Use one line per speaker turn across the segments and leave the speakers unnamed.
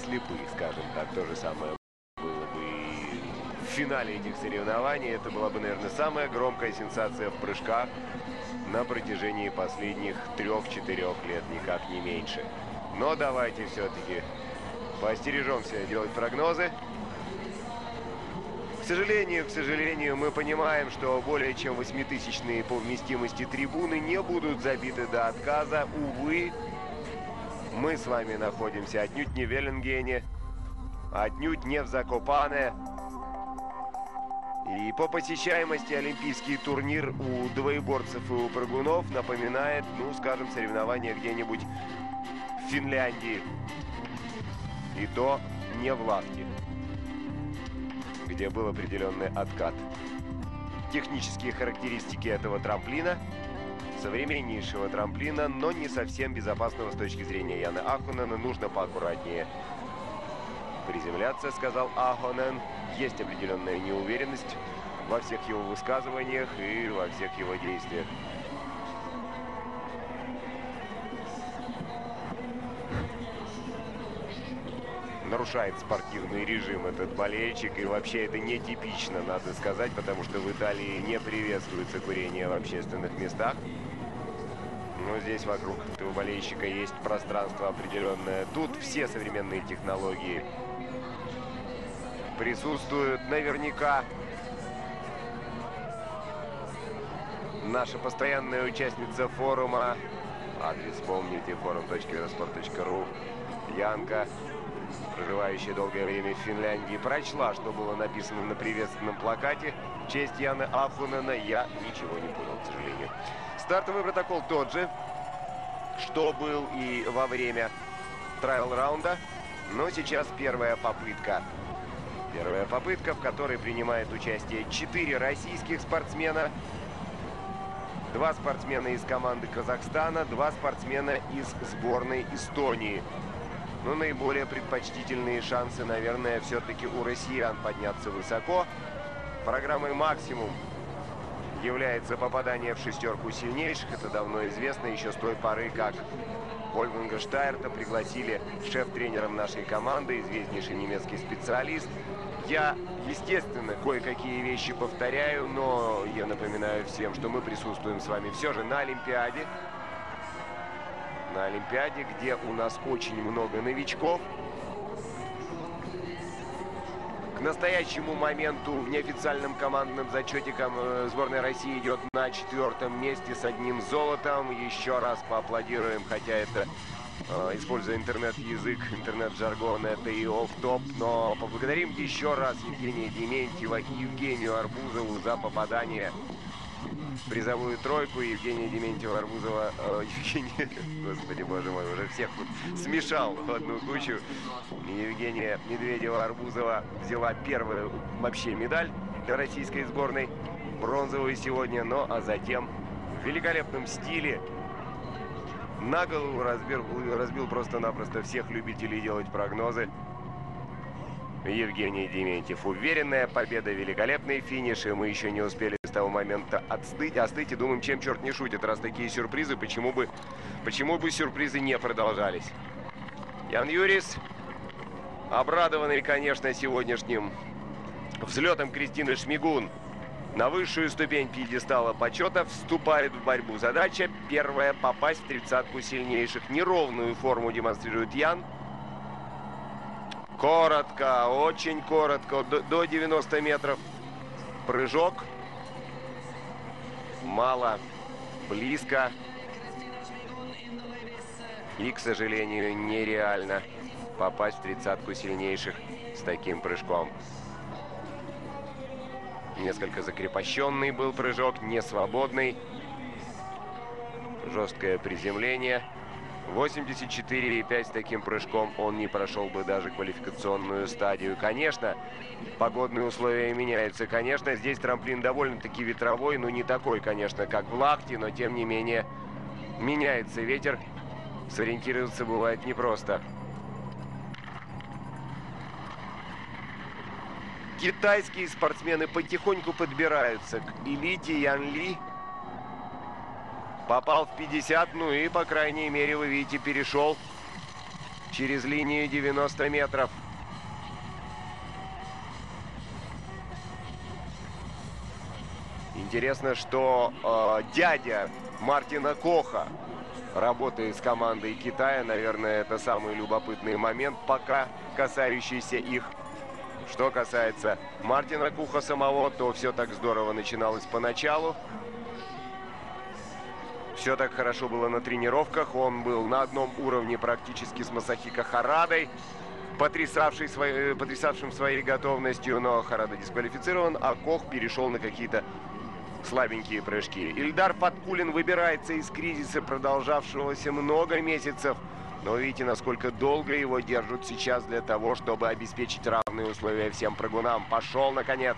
слепы, скажем так. То же самое было бы и в финале этих соревнований. Это была бы, наверное, самая громкая сенсация в прыжках на протяжении последних 3-4 лет, никак не меньше. Но давайте все-таки поостережемся делать прогнозы. К сожалению, мы понимаем, что более чем 8000-е по вместимости трибуны не будут забиты до отказа. Увы, мы с вами находимся отнюдь не в Веллингене, отнюдь не в Закопане. И по посещаемости олимпийский турнир у двоеборцев и у прыгунов напоминает, ну, скажем, соревнования где-нибудь в Финляндии. И то не в Лавке, где был определенный откат. Технические характеристики этого трамплина, современнейшего трамплина, но не совсем безопасного с точки зрения Яны Ахонена, нужно поаккуратнее приземляться, сказал Ахонен. Есть определенная неуверенность во всех его высказываниях и во всех его действиях. Нарушает спортивный режим этот болельщик, и вообще это нетипично, надо сказать, потому что в Италии не приветствуется курение в общественных местах. Но здесь вокруг этого болельщика есть пространство определенное. Тут все современные технологии присутствуют наверняка. Наша постоянная участница форума, адрес помните, forum.velosport.ru, Янка, проживающая долгое время в Финляндии, прочла, что было написано на приветственном плакате в честь Яны Ахонена. Я ничего не понял, к сожалению. Стартовый протокол тот же, что был и во время трайл-раунда, но сейчас первая попытка. Первая попытка, в которой принимает участие 4 российских спортсмена, 2 спортсмена из команды Казахстана, 2 спортсмена из сборной Эстонии. Но наиболее предпочтительные шансы, наверное, все-таки у россиян подняться высоко. Программой «Максимум» является попадание в шестерку сильнейших. Это давно известно еще с той поры, как Вольфганга Штайрта пригласили шеф-тренером нашей команды, известнейший немецкий специалист. Я, естественно, кое-какие вещи повторяю, но я напоминаю всем, что мы присутствуем с вами все же на Олимпиаде. На Олимпиаде, где у нас очень много новичков. К настоящему моменту в неофициальном командном зачете сборная России идет на 4-м месте с 1 золотом. Еще раз поаплодируем, хотя это, используя интернет-язык, интернет-жаргон, это и офф-топ. Но поблагодарим еще раз Евгения Дементьева и Евгению Арбузову за попадание в призовую тройку. Евгения Дементьева-Арбузова, господи боже мой, уже всех тут смешал в одну кучу. Евгения Медведева-Арбузова взяла первую вообще медаль для российской сборной, бронзовую сегодня, ну а затем в великолепном стиле на голову разбил просто-напросто всех любителей делать прогнозы. Евгений Дементьев. Уверенная победа, великолепный финиш, и мы еще не успели с того момента остыть и думаем, чем черт не шутит, раз такие сюрпризы, почему бы сюрпризы не продолжались. Ян Юрис, обрадованный, конечно, сегодняшним взлетом Кристины Шмигун на высшую ступень пьедестала почета, вступает в борьбу. Задача первая — попасть в 30-ку сильнейших. Неровную форму демонстрирует Ян. Коротко, очень коротко, до 90 метров. Прыжок. Мало, близко. И, к сожалению, нереально попасть в 30-ку сильнейших с таким прыжком. Несколько закрепощенный был прыжок, не свободный. Жесткое приземление. 84,5 с таким прыжком он не прошел бы даже квалификационную стадию. Конечно, погодные условия меняются. Конечно, здесь трамплин довольно-таки ветровой, но не такой, конечно, как в Лахте, но тем не менее меняется ветер. Сориентироваться бывает непросто. Китайские спортсмены потихоньку подбираются к элите. Ян Ли попал в 50, ну и, по крайней мере, вы видите, перешел через линию 90 метров. Интересно, что дядя Мартина Коха работает с командой Китая. Наверное, это самый любопытный момент, пока касающийся их. Что касается Мартина Коха самого, то все так здорово начиналось поначалу. Все так хорошо было на тренировках. Он был на одном уровне практически с Масахико Харадой, потрясавшим своей готовностью, но Харада дисквалифицирован, а Кох перешел на какие-то слабенькие прыжки. Ильдар Фаткуллин выбирается из кризиса, продолжавшегося много месяцев. Но видите, насколько долго его держат сейчас для того, чтобы обеспечить равные условия всем прыгунам. Пошел, наконец!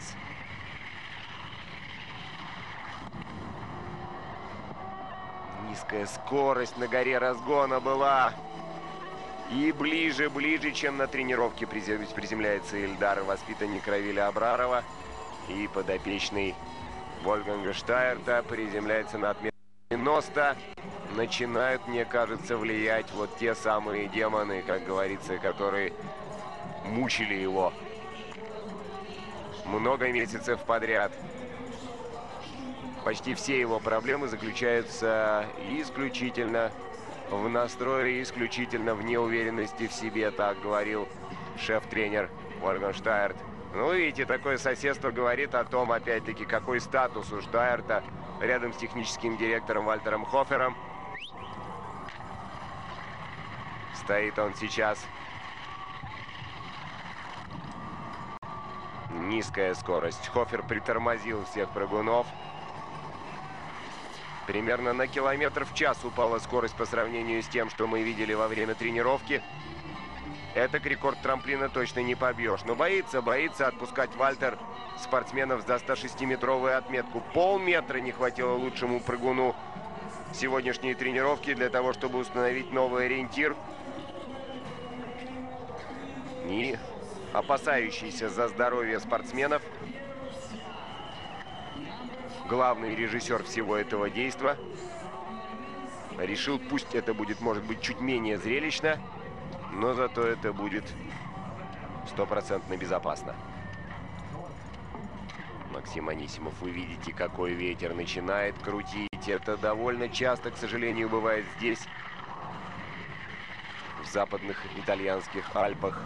Низкая скорость на горе разгона была. И ближе, чем на тренировке приземляется Ильдар, воспитанник Равиля Абрарова. И подопечный Вольфганга Штайрта приземляется на отметку 90. Начинают, мне кажется, влиять вот те самые демоны, как говорится, которые мучили его много месяцев подряд. Почти все его проблемы заключаются исключительно в настрое, исключительно в неуверенности в себе, так говорил шеф-тренер Вольфганг Штайрт. Ну, видите, такое соседство говорит о том, опять-таки, какой статус у Штайрта рядом с техническим директором Вальтером Хофером. Стоит он сейчас. Низкая скорость. Хофер притормозил всех прыгунов. Примерно на километр в час упала скорость по сравнению с тем, что мы видели во время тренировки. Это рекорд трамплина точно не побьешь. Но боится отпускать Вальтер спортсменов за 106-метровую отметку. Полметра не хватило лучшему прыгуну сегодняшней тренировки для того, чтобы установить новый ориентир. И опасающийся за здоровье спортсменов, главный режиссер всего этого действа, решил, пусть это будет, может быть, чуть менее зрелищно, но зато это будет стопроцентно безопасно. Максим Анисимов, вы видите, какой ветер начинает крутить. Это довольно часто, к сожалению, бывает здесь, в западных итальянских Альпах,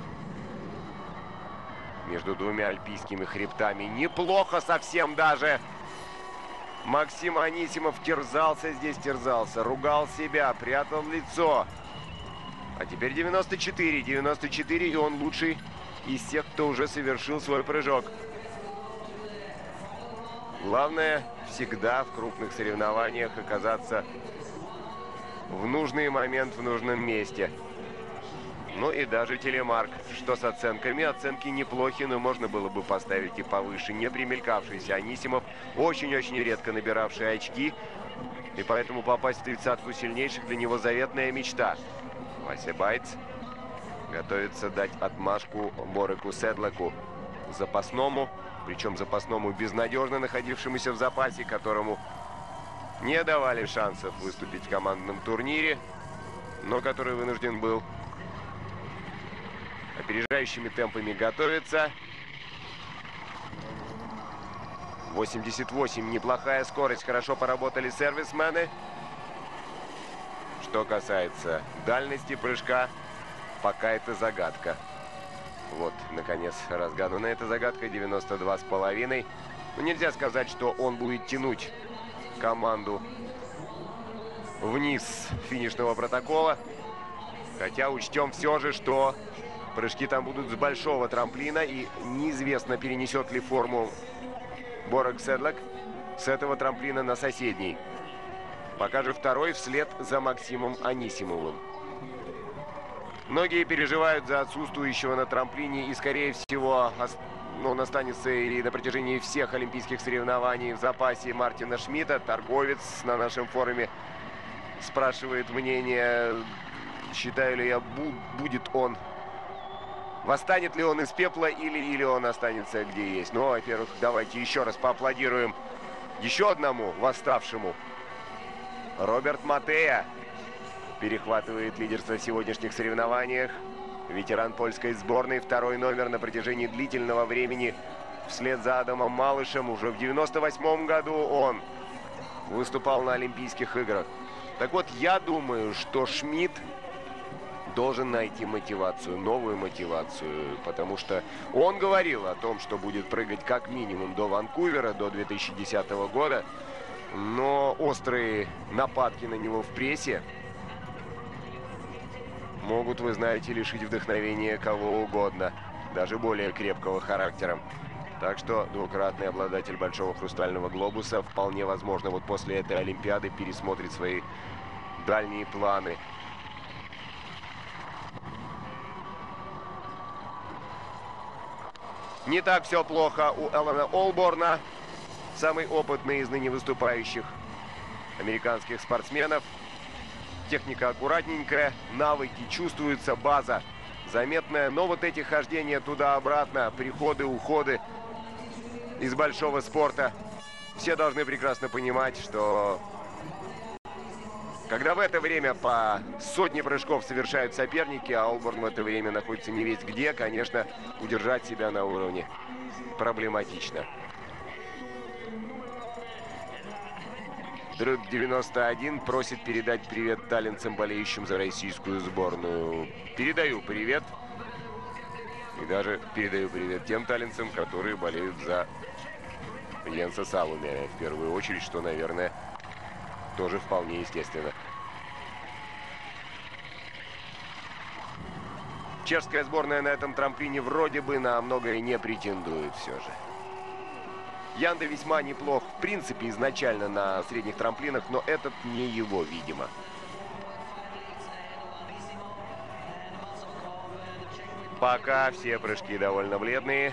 между двумя альпийскими хребтами. Неплохо совсем даже. Максим Анисимов терзался, ругал себя, прятал лицо. А теперь 94, и он лучший из тех, кто уже совершил свой прыжок. Главное всегда в крупных соревнованиях оказаться в нужный момент, в нужном месте. Ну и даже телемарк. Что с оценками? Оценки неплохи, но можно было бы поставить и повыше. Не примелькавшийся Анисимов, очень-очень редко набиравший очки. И поэтому попасть в 30-ку сильнейших для него заветная мечта. Вася Байц готовится дать отмашку Бореку Седлаку, запасному. Причем запасному, безнадежно находившемуся в запасе, которому не давали шансов выступить в командном турнире, но который вынужден был опережающими темпами готовиться. 88, неплохая скорость, хорошо поработали сервисмены. Что касается дальности прыжка, пока это загадка. Вот, наконец, разгадана эта загадка, 92,5. Но нельзя сказать, что он будет тянуть команду вниз финишного протокола. Хотя учтем все же, что прыжки там будут с большого трамплина, и неизвестно, перенесет ли форму Борек Седлак с этого трамплина на соседний. Пока же второй вслед за Максимом Анисимовым. Многие переживают за отсутствующего на трамплине, и, скорее всего, он останется и на протяжении всех олимпийских соревнований в запасе Мартина Шмидта. Торговец на нашем форуме спрашивает мнение, считаю ли я, будет он, восстанет ли он из пепла или он останется где есть. Ну, во-первых, давайте еще раз поаплодируем еще одному восставшему. Роберт Матея. перехватывает лидерство в сегодняшних соревнованиях. Ветеран польской сборной, второй номер на протяжении длительного времени. Вслед за Адамом Малышем уже в 1998 году он выступал на Олимпийских играх. Так вот, я думаю, что Шмидт должен найти мотивацию, новую мотивацию, потому что он говорил о том, что будет прыгать как минимум до Ванкувера, до 2010 года, но острые нападки на него в прессе могут, вы знаете, лишить вдохновения кого угодно, даже более крепкого характера. Так что двукратный обладатель Большого Хрустального Глобуса вполне возможно вот после этой Олимпиады пересмотрит свои дальние планы. Не так все плохо у Эллена Олборна, самый опытный из ныне выступающих американских спортсменов. Техника аккуратненькая, навыки чувствуются, база заметная. Но вот эти хождения туда-обратно, приходы, уходы из большого спорта. Все должны прекрасно понимать, что когда в это время по сотне прыжков совершают соперники, а Олборн в это время находится не весь где, конечно, удержать себя на уровне проблематично. Дрык 91 просит передать привет таллинцам, болеющим за российскую сборную. Передаю привет. И даже передаю привет тем таллинцам, которые болеют за Йенса Салумя. В первую очередь, что, наверное, тоже вполне естественно. Чешская сборная на этом трамплине вроде бы на многое не претендует все же. Янда весьма неплох, в принципе, изначально на средних трамплинах, но этот не его, видимо. Пока все прыжки довольно бледные.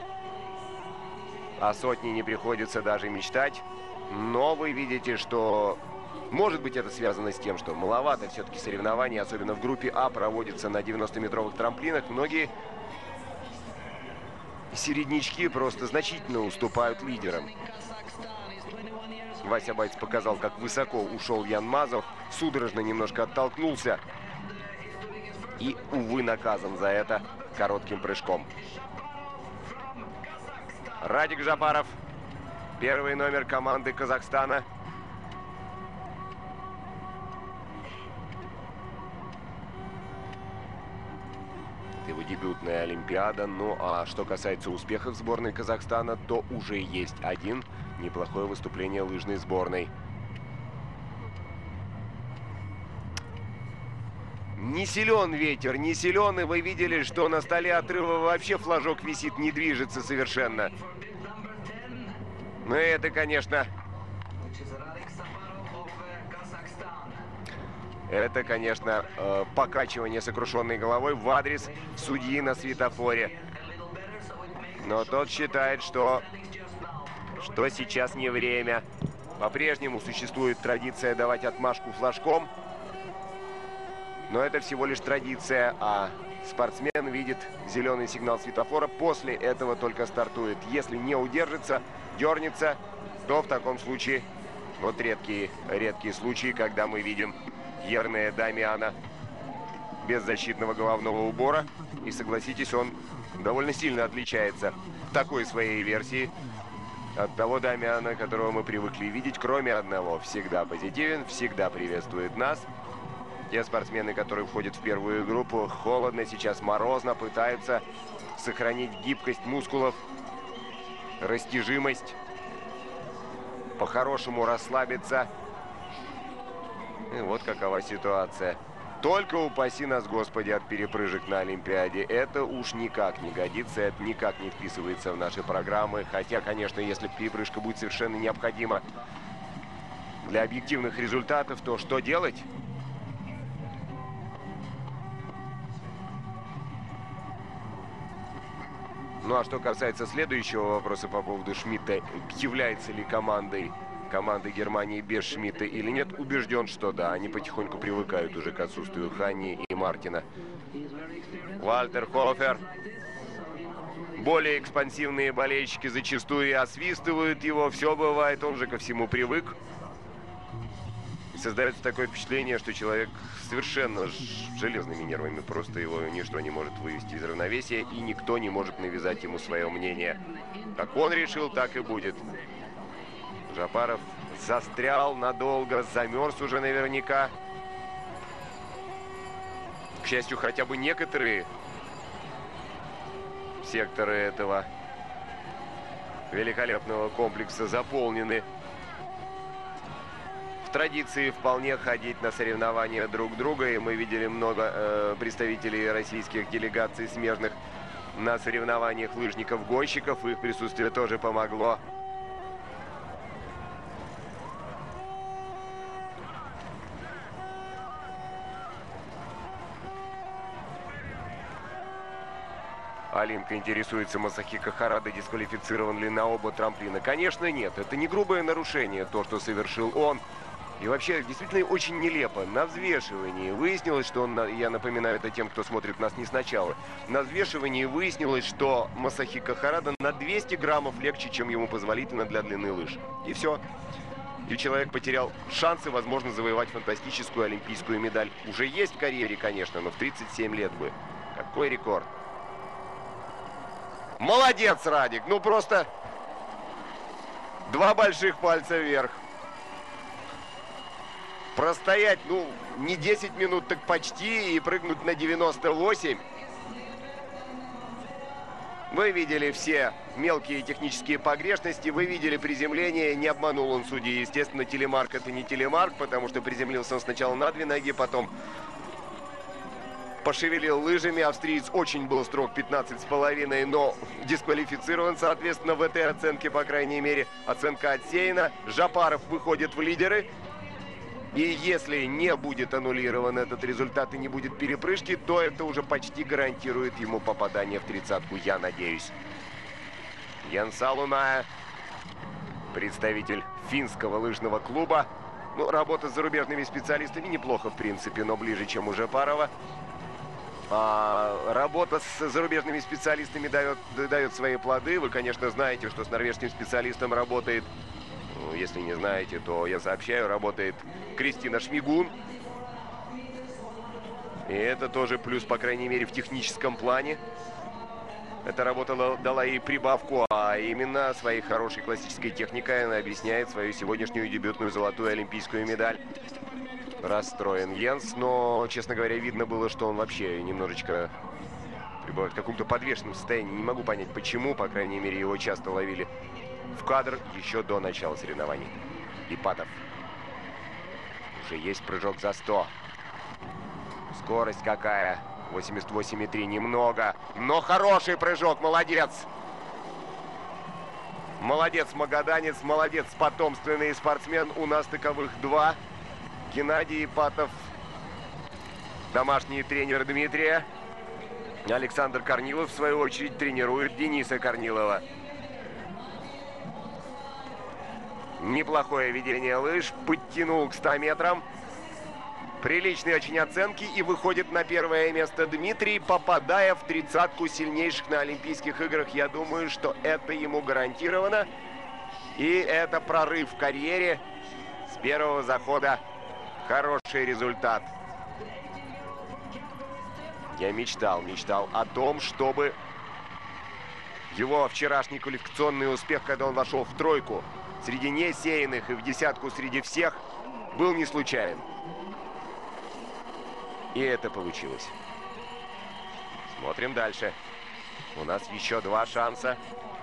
О сотне не приходится даже мечтать. Но вы видите, что... Может быть, это связано с тем, что маловато все-таки соревнований, особенно в группе А, проводятся на 90-метровых трамплинах. Многие середнячки просто значительно уступают лидерам. Вася Байц показал, как высоко ушел Ян Мазов. Судорожно немножко оттолкнулся. И, увы, наказан за это коротким прыжком. Радик Жапаров. Первый номер команды Казахстана. Его дебютная Олимпиада. Ну а что касается успехов сборной Казахстана, то уже есть один неплохое выступление лыжной сборной. Не силен ветер, не силен, и вы видели, что на столе отрыва вообще флажок висит, не движется совершенно. Ну и это, конечно... Это, конечно, покачивание сокрушенной головой в адрес судьи на светофоре. Но тот считает, что сейчас не время. По-прежнему существует традиция давать отмашку флажком. Но это всего лишь традиция, а спортсмен видит зеленый сигнал светофора, после этого только стартует. Если не удержится, дернется, то в таком случае, вот редкие случаи, когда мы видим Ернея Дамиана без защитного головного убора. И согласитесь, он довольно сильно отличается в такой своей версии от того Дамиана, которого мы привыкли видеть, кроме одного: всегда позитивен, всегда приветствует нас. Те спортсмены, которые входят в первую группу, холодно, сейчас морозно, пытаются сохранить гибкость мускулов, растяжимость, по-хорошему расслабиться. И вот какова ситуация. Только упаси нас, Господи, от перепрыжек на Олимпиаде. Это уж никак не годится, это никак не вписывается в наши программы. Хотя, конечно, если перепрыжка будет совершенно необходима для объективных результатов, то что делать? Ну а что касается следующего вопроса по поводу Шмидта, является ли командой Германии без Шмидта или нет, убежден, что да, они потихоньку привыкают уже к отсутствию Хани и Мартина. Вальтер Хофер. Более экспансивные болельщики зачастую и освистывают его, все бывает, он же ко всему привык. создается такое впечатление, что человек совершенно с железными нервами. Просто его ничто не может вывести из равновесия, и никто не может навязать ему свое мнение. Как он решил, так и будет. Жапаров застрял надолго, замерз уже наверняка. К счастью, хотя бы некоторые секторы этого великолепного комплекса заполнены. В традиции вполне ходить на соревнования друг друга, и мы видели много представителей российских делегаций смежных на соревнованиях лыжников-гонщиков. Их присутствие тоже помогло. Алинка интересуется, Масахико Харада дисквалифицирован ли на оба трамплина. Конечно, нет. Это не грубое нарушение, то, что совершил он. И вообще, действительно, очень нелепо. На взвешивании выяснилось, что он, я напоминаю это тем, кто смотрит нас не сначала, на взвешивании выяснилось, что Масахико Харада на 200 граммов легче, чем ему позволительно для длины лыж. И все. И человек потерял шансы, возможно, завоевать фантастическую олимпийскую медаль. Уже есть в карьере, конечно, но в 37 лет бы. Какой рекорд. Молодец, Радик. Ну, просто два больших пальца вверх. Простоять, ну, не 10 минут, так почти, и прыгнуть на 98. Вы видели все мелкие технические погрешности, вы видели приземление, не обманул он судьи. Естественно, телемарк — это не телемарк, потому что приземлился он сначала на 2 ноги, потом пошевелил лыжами. Австриец очень был строг, 15,5, но дисквалифицирован, соответственно, в этой оценке, по крайней мере. Оценка отсеяна. Жапаров выходит в лидеры. И если не будет аннулирован этот результат и не будет перепрыжки, то это уже почти гарантирует ему попадание в 30-ку, я надеюсь. Ян Салуная, представитель финского лыжного клуба. Ну, работа с зарубежными специалистами неплохо, в принципе, но ближе, чем у Жапарова. Работа с зарубежными специалистами дает свои плоды. Вы, конечно, знаете, что с норвежским специалистом работает, если не знаете, то я сообщаю, работает Кристина Шмигун. И это тоже плюс, по крайней мере, в техническом плане. Эта работа дала ей прибавку, а именно своей хорошей классической техникой она объясняет свою сегодняшнюю дебютную золотую олимпийскую медаль. Расстроен Йенс, но, честно говоря, видно было, что он вообще немножечко пребывает в каком-то подвешенном состоянии. Не могу понять, почему, по крайней мере, его часто ловили в кадр еще до начала соревнований. Ипатов. Уже есть прыжок за 100. Скорость какая? 88,3. Немного, но хороший прыжок. Молодец. Молодец, магаданец. Молодец, потомственный спортсмен. У нас таковых 2. Геннадий Ипатов, домашний тренер Дмитрия. Александр Корнилов, в свою очередь, тренирует Дениса Корнилова. Неплохое ведение лыж. Подтянул к 100 метрам. Приличные очень оценки. И выходит на первое место Дмитрий, попадая в 30-ку сильнейших на Олимпийских играх. Я думаю, что это ему гарантировано. И это прорыв в карьере. С первого захода хороший результат. Я мечтал о том, чтобы его вчерашний квалификационный успех, когда он вошел в 3-ку среди несеянных и в 10-ку среди всех, был не случайен. И это получилось. Смотрим дальше. У нас еще 2 шанса.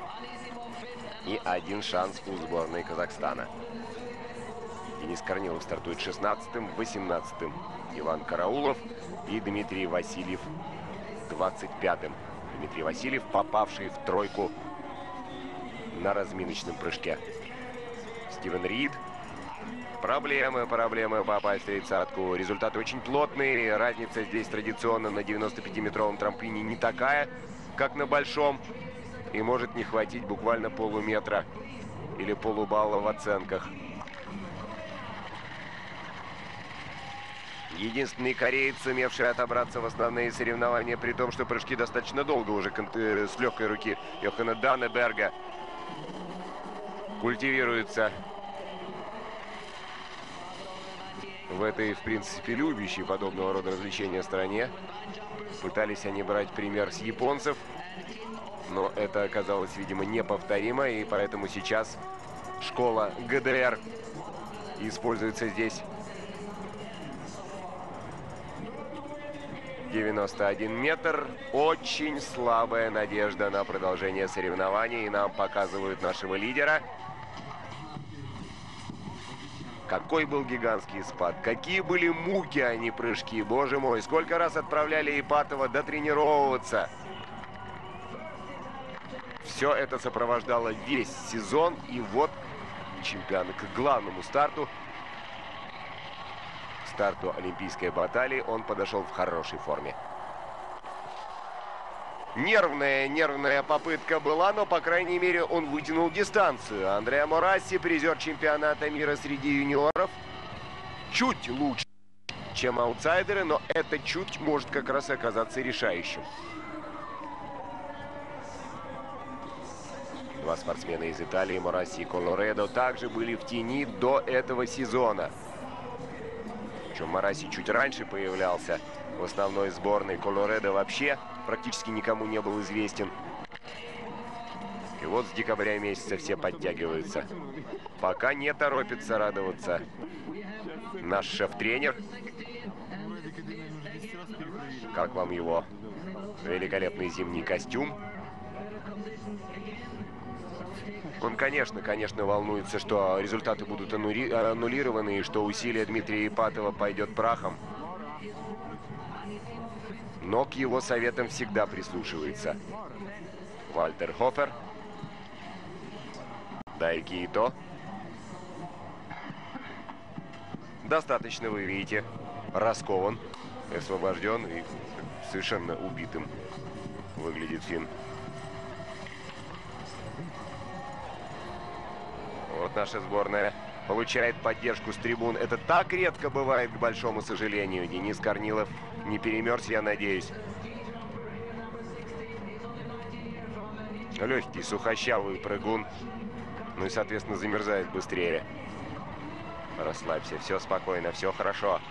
И 1 шанс у сборной Казахстана. Денис Корнилов стартует 16-м, 18-м Иван Караулов и Дмитрий Васильев 25-м. Дмитрий Васильев, попавший в 3-ку на разминочном прыжке. Стивен Рид. Проблемы попасть в 30-ку. Результаты очень плотные. Разница здесь традиционно на 95-метровом трамплине не такая, как на большом. И может не хватить буквально полуметра или полубалла в оценках. Единственный кореец, сумевший отобраться в основные соревнования, при том, что прыжки достаточно долго уже с легкой руки Йохана Даннеберга культивируются. в этой, в принципе, любящей подобного рода развлечения стране. Пытались они брать пример с японцев, но это оказалось, видимо, неповторимо, и поэтому сейчас школа ГДР используется здесь. 91 метр. Очень слабая надежда на продолжение соревнований. И нам показывают нашего лидера. Какой был гигантский спад. Какие были муки, а не прыжки. Боже мой, сколько раз отправляли Ипатова дотренировываться. Все это сопровождало весь сезон. И вот чемпионат к главному старту олимпийской баталии он подошел в хорошей форме. Нервная попытка была, но, по крайней мере, он вытянул дистанцию. Андреа Морасси, призер чемпионата мира среди юниоров, чуть лучше, чем аутсайдеры, но это чуть может как раз оказаться решающим. Два спортсмена из Италии, Морасси и Колоредо, также были в тени до этого сезона. Причем Морасси чуть раньше появлялся в основной сборной. Колоредо вообще практически никому не был известен. И вот с декабря месяца все подтягиваются. Пока не торопится радоваться наш шеф-тренер. Как вам его великолепный зимний костюм? Он, конечно, волнуется, что результаты будут аннулированы и что усилия Дмитрия Ипатова пойдет прахом. Но к его советам всегда прислушивается Вальтер Хофер. Дайки Ито. Достаточно, вы видите, раскован, освобожден и совершенно убитым выглядит финн. Вот наша сборная получает поддержку с трибун. Это так редко бывает, к большому сожалению. Денис Корнилов не перемерз, я надеюсь. Легкий, сухощавый прыгун. Ну и, соответственно, замерзает быстрее. Расслабься, все спокойно, все хорошо.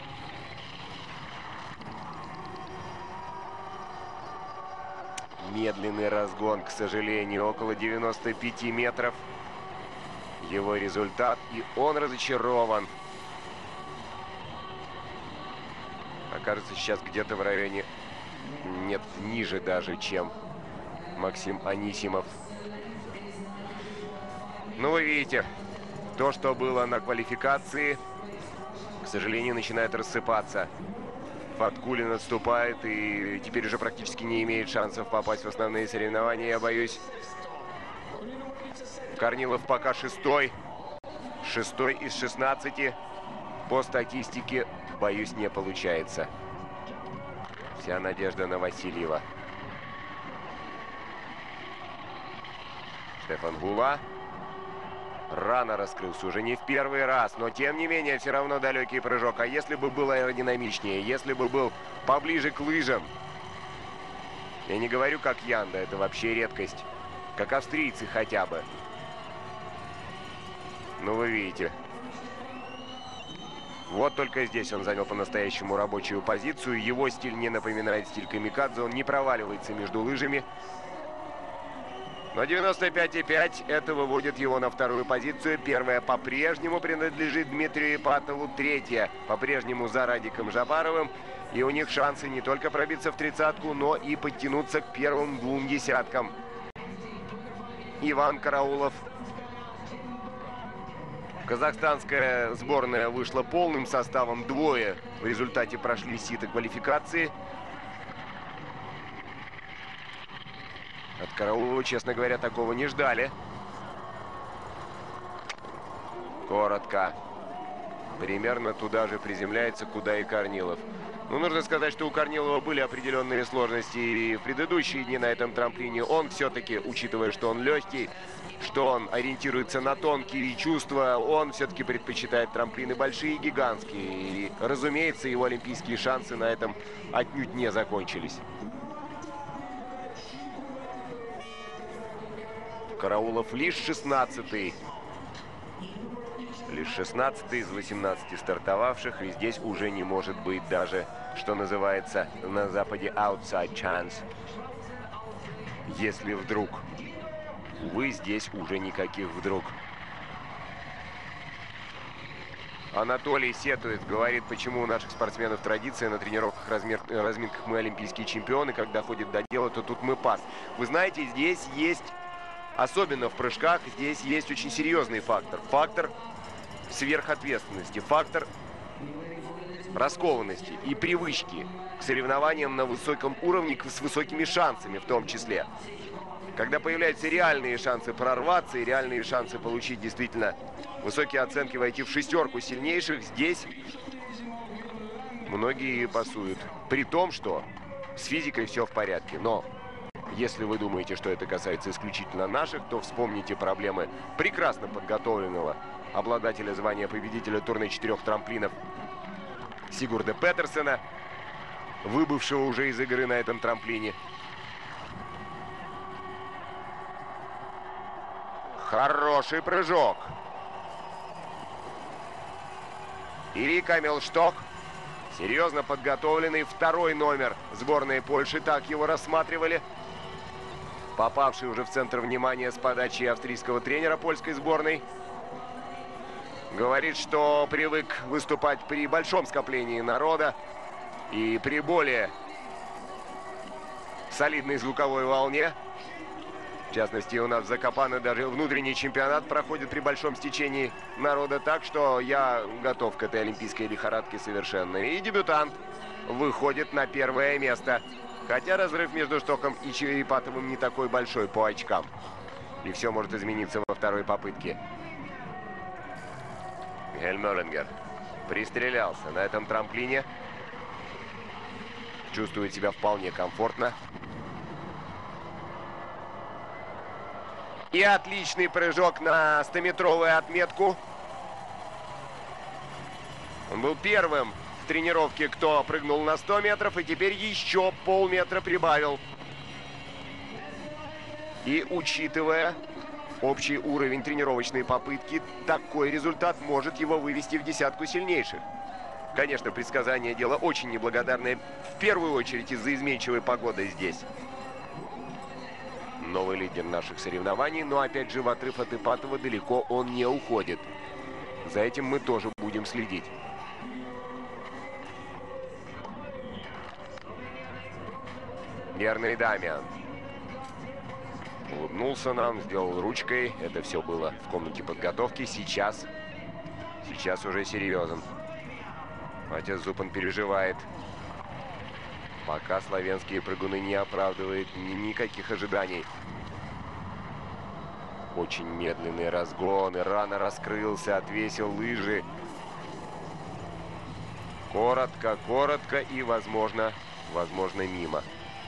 Медленный разгон, к сожалению, около 95 метров. Его результат, и он разочарован. Окажется сейчас где-то в районе, нет, ниже даже, чем Максим Анисимов. Ну, вы видите, то, что было на квалификации, к сожалению, начинает рассыпаться. Фаткулин отступает и теперь уже практически не имеет шансов попасть в основные соревнования, я боюсь. Корнилов пока шестой из 16. По статистике, боюсь, не получается. Вся надежда на Васильева. Стефан Гула. Рано раскрылся, уже не в первый раз, но тем не менее все равно далекий прыжок. А если бы был аэродинамичнее, если бы был поближе к лыжам? Я не говорю как Янда, это вообще редкость. Как австрийцы хотя бы. Ну, вы видите. Вот только здесь он занял по-настоящему рабочую позицию. Его стиль не напоминает стиль камикадзе. Он не проваливается между лыжами. Но 95,5 это выводит его на вторую позицию. Первая по-прежнему принадлежит Дмитрию Ипатову. Третья по-прежнему за Радиком Жабаровым. И у них шансы не только пробиться в тридцатку, но и подтянуться к первым двум десяткам. Иван Караулов. Казахстанская сборная вышла полным составом. Двое в результате прошли сито квалификации. От Караулова, честно говоря, такого не ждали. Коротко. Примерно туда же приземляется, куда и Корнилов. Ну, нужно сказать, что у Корнилова были определенные сложности и в предыдущие дни на этом трамплине. Он все-таки, учитывая, что он легкий, что он ориентируется на тонкие чувства, он все-таки предпочитает трамплины большие и гигантские. И, разумеется, его олимпийские шансы на этом отнюдь не закончились. Караулов лишь 16-й. Лишь 16 из 18 стартовавших. И здесь уже не может быть даже, что называется на Западе, outside chance. Если вдруг. Увы, здесь уже никаких вдруг. Анатолий сетует, говорит, почему у наших спортсменов традиция на тренировках, разминках мы олимпийские чемпионы, когда ходит до дела, то тут мы пас. Вы знаете, здесь есть, особенно в прыжках, здесь есть очень серьезный фактор. Фактор сверхответственности, фактор раскованности и привычки к соревнованиям на высоком уровне, с высокими шансами в том числе. Когда появляются реальные шансы прорваться и реальные шансы получить действительно высокие оценки, войти в шестерку сильнейших, здесь многие пасуют. При том, что с физикой все в порядке. Но если вы думаете, что это касается исключительно наших, то вспомните проблемы прекрасно подготовленного обладателя звания победителя турне 4 трамплинов Сигурда Петерсена, выбывшего уже из игры на этом трамплине. Хороший прыжок. Ирик Амелшток. Серьезно подготовленный второй номер сборной Польши. Так его рассматривали. Попавший уже в центр внимания с подачи австрийского тренера польской сборной. Говорит, что привык выступать при большом скоплении народа и при более солидной звуковой волне. В частности, у нас в Закопане даже внутренний чемпионат проходит при большом стечении народа. Так что я готов к этой олимпийской лихорадке совершенно. И дебютант выходит на первое место. Хотя разрыв между Штоком и Черепатовым не такой большой по очкам. И все может измениться во второй попытке. Михаэль Мёллингер пристрелялся на этом трамплине. Чувствует себя вполне комфортно. И отличный прыжок на 100-метровую отметку. Он был первым в тренировке, кто прыгнул на 100 метров, и теперь еще полметра прибавил. И учитывая общий уровень тренировочной попытки, такой результат может его вывести в десятку сильнейших. Конечно, предсказание дело очень неблагодарное, в первую очередь из-за изменчивой погоды здесь. Новый лидер наших соревнований, но опять же в отрыв от Ипатова далеко он не уходит. За этим мы тоже будем следить. Герный Дамиан улыбнулся нам, сделал ручкой. Это все было в комнате подготовки. Сейчас уже серьезен. Отец Зупан переживает. Пока славянские прыгуны не оправдывают никаких ожиданий. Очень медленный разгон. И рано раскрылся, отвесил лыжи. Коротко, коротко и, возможно, мимо.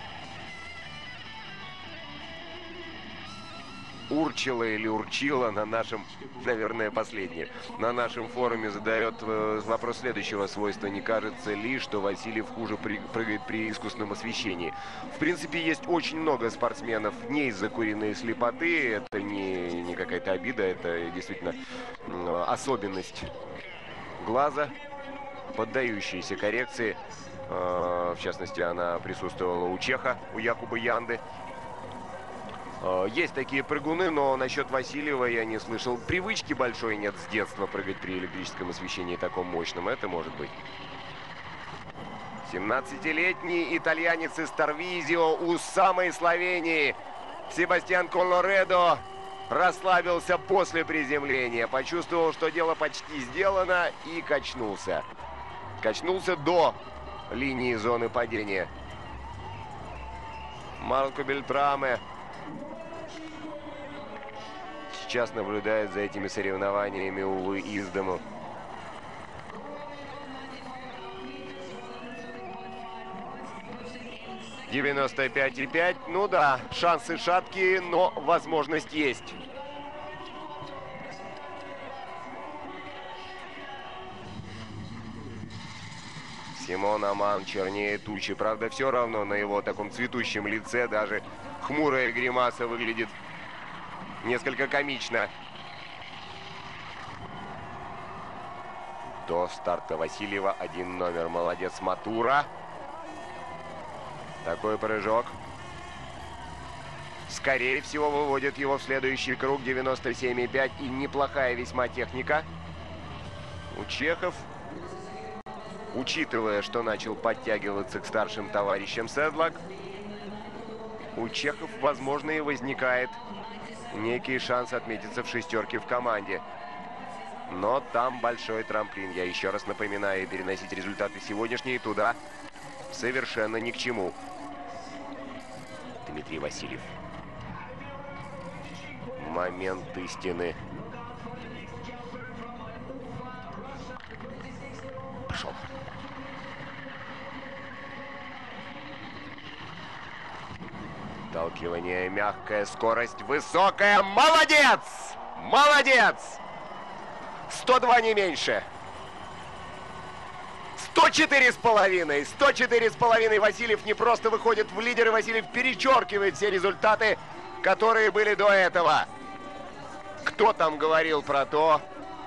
Урчила или урчила на нашем, наверное, последнее, на нашем форуме задает вопрос следующего свойства. Не кажется ли, что Васильев хуже прыгает при искусственном освещении? В принципе, есть очень много спортсменов не из-за куриной слепоты. Это не какая-то обида, это действительно особенность глаза, поддающаяся коррекции. В частности, она присутствовала у чеха, у Якуба Янды. Есть такие прыгуны, но насчет Васильева я не слышал. Привычки большой нет с детства прыгать при электрическом освещении таком мощном. Это может быть. 17-летний итальянец из Торвизио у самой Словении. Себастьян Коллоредо расслабился после приземления. Почувствовал, что дело почти сделано, и качнулся. Качнулся до линии зоны падения. Марко Бельтраме сейчас наблюдает за этими соревнованиями, увы, из дому. «95,5». Ну да, шансы шаткие, но возможность есть. Симон Аман чернее тучи. Правда, все равно на его таком цветущем лице даже хмурая гримаса выглядит несколько комично. до старта Васильева. Один номер. Молодец Матура. Такой прыжок. Скорее всего, выводит его в следующий круг. 97,5. И неплохая весьма техника. У чехов, учитывая, что начал подтягиваться к старшим товарищам Седлак, у чехов, возможно, и возникает некий шанс отметиться в шестерке в команде. Но там большой трамплин. Я еще раз напоминаю, переносить результаты сегодняшние туда совершенно ни к чему. Дмитрий Васильев. Момент истины. Пошел. Отталкивание, мягкая, скорость высокая. Молодец! Молодец! 102 не меньше. 104,5. 104,5. Васильев не просто выходит в лидеры. Васильев перечеркивает все результаты, которые были до этого. Кто там говорил про то,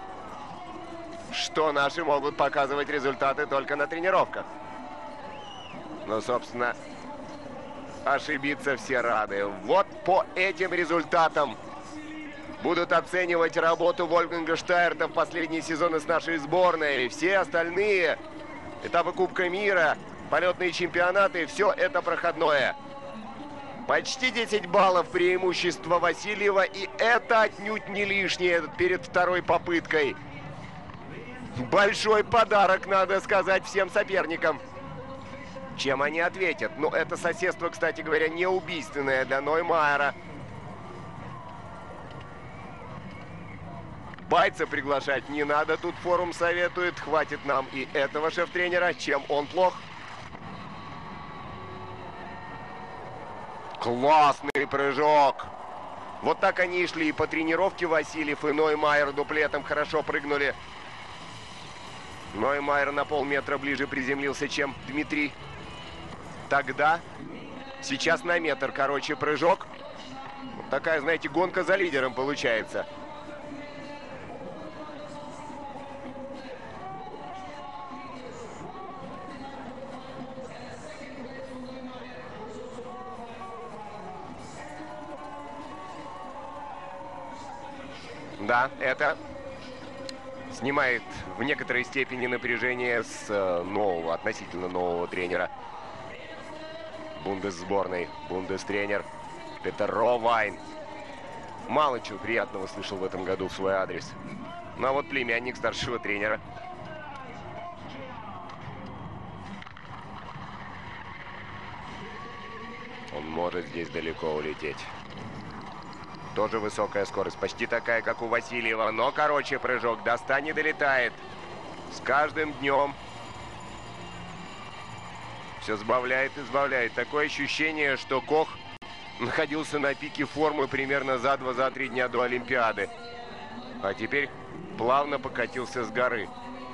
что наши могут показывать результаты только на тренировках? Ну, собственно, ошибиться все рады. Вот по этим результатам будут оценивать работу Вольфганга Штайрта в последние сезоны с нашей сборной. И все остальные этапы Кубка мира, полетные чемпионаты, все это проходное. Почти 10 баллов преимущества Васильева, и это отнюдь не лишнее перед второй попыткой. Большой подарок, надо сказать, всем соперникам. Чем они ответят? Ну, это соседство, кстати говоря, не убийственное для Ноймайера. Байца приглашать не надо, тут форум советует. Хватит нам и этого шеф-тренера. Чем он плох? Классный прыжок. Вот так они и шли по тренировке. Васильев и Ноймайер дуплетом хорошо прыгнули. Ноймайер на полметра ближе приземлился, чем Дмитрий. Тогда, сейчас на метр короче прыжок. Вот такая, знаете, гонка за лидером получается. Да, это снимает в некоторой степени напряжение с нового, относительно нового тренера Бундес-сборной. Бундес-тренер Петер Ровайн. Мало чего приятного слышал в этом году в свой адрес. Ну а вот племянник старшего тренера. Он может здесь далеко улететь. Тоже высокая скорость, почти такая, как у Васильева. Но, короче, прыжок до 100 не долетает. С каждым днем все сбавляет и сбавляет. Такое ощущение, что Кох находился на пике формы примерно за 2-3 дня до Олимпиады. А теперь плавно покатился с горы.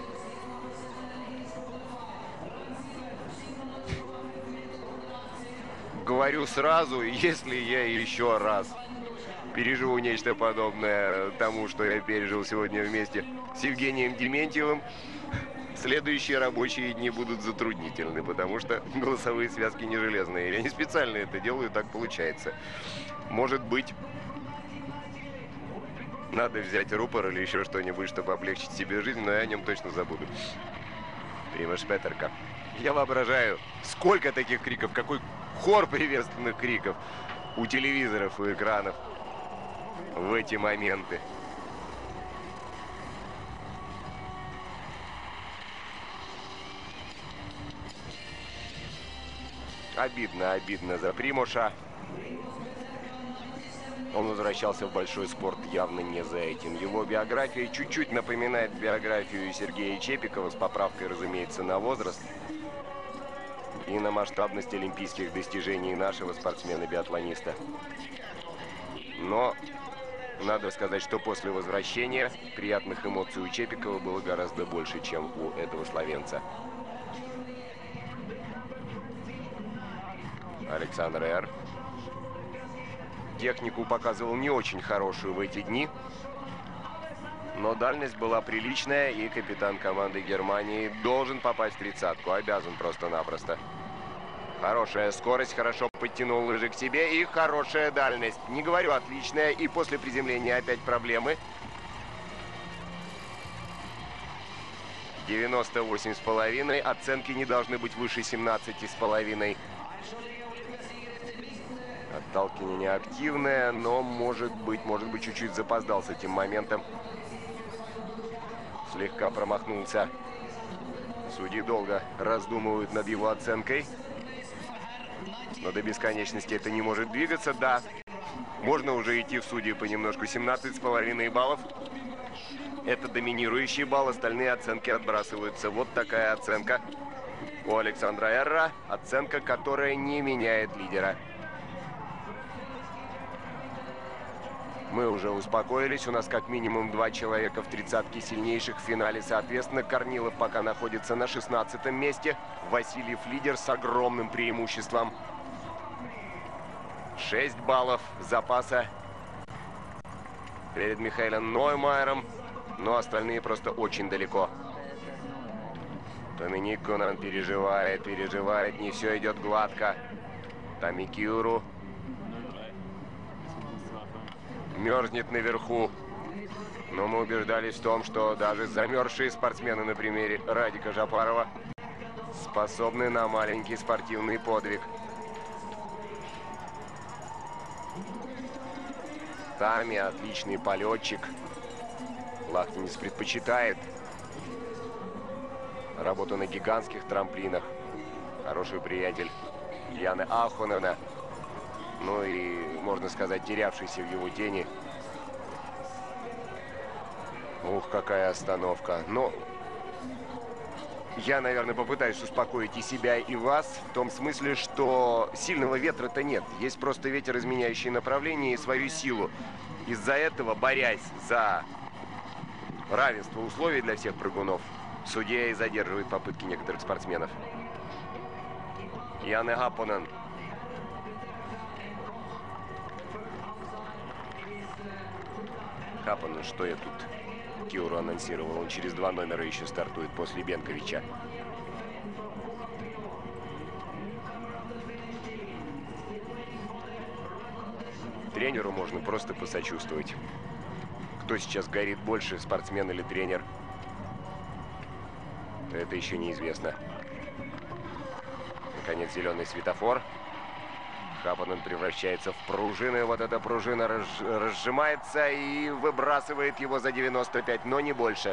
Говорю сразу, если я еще раз переживу нечто подобное тому, что я пережил сегодня вместе с Евгением Дементьевым, следующие рабочие дни будут затруднительны, потому что голосовые связки не железные. Я не специально это делаю, так получается. Может быть, надо взять рупор или еще что-нибудь, чтобы облегчить себе жизнь, но я о нем точно забуду. Примаш Петерка. Я воображаю, сколько таких криков, какой хор приветственных криков у телевизоров и экранов в эти моменты. Обидно за Примуша. Он возвращался в большой спорт явно не за этим. Его биография чуть-чуть напоминает биографию Сергея Чепикова, с поправкой, разумеется, на возраст и на масштабность олимпийских достижений нашего спортсмена-биатлониста. Но надо сказать, что после возвращения приятных эмоций у Чепикова было гораздо больше, чем у этого словенца. Александр Р. Технику показывал не очень хорошую в эти дни. Но дальность была приличная, и капитан команды Германии должен попасть в 30-ку. Обязан просто-напросто. Хорошая скорость, хорошо подтянул лыжи к себе, и хорошая дальность. Не говорю отличная, и после приземления опять проблемы. 98,5. Оценки не должны быть выше 17,5. Отталкивание неактивное, но может быть, чуть-чуть запоздал с этим моментом. Слегка промахнулся. Судьи долго раздумывают над его оценкой. Но до бесконечности это не может двигаться. Да, можно уже идти в судьи понемножку. 17,5 баллов. Это доминирующий балл, остальные оценки отбрасываются. Вот такая оценка у Александра Эрра. Оценка, которая не меняет лидера. Мы уже успокоились. У нас как минимум 2 человека в 30-ке сильнейших в финале. Соответственно, Корнилов пока находится на 16-м месте. Васильев лидер с огромным преимуществом. 6 баллов запаса перед Михаилом Ноймайером. Но остальные просто очень далеко. Доминик Конан переживает. Не все идет гладко. Тамикиуру мерзнет наверху. Но мы убеждались в том, что даже замерзшие спортсмены на примере Радика Жапарова способны на маленький спортивный подвиг. Тами отличный полетчик. Лахтинец предпочитает работу на гигантских трамплинах. Хороший приятель Яны Ахонена. Ну и, можно сказать, терявшийся в его тени. Ух, какая остановка. Но я, наверное, попытаюсь успокоить и себя, и вас. В том смысле, что сильного ветра-то нет. Есть просто ветер, изменяющий направление и свою силу. Из-за этого, борясь за равенство условий для всех прыгунов, судья и задерживает попытки некоторых спортсменов. Яне Гапонен. Хапонен, что я тут Киуру анонсировал. Он через 2 номера еще стартует после Бенковича. Тренеру можно просто посочувствовать. Кто сейчас горит больше, спортсмен или тренер? Это еще неизвестно. Наконец, зеленый светофор. Хапонен превращается в пружину. И вот эта пружина разжимается и выбрасывает его за 95, но не больше.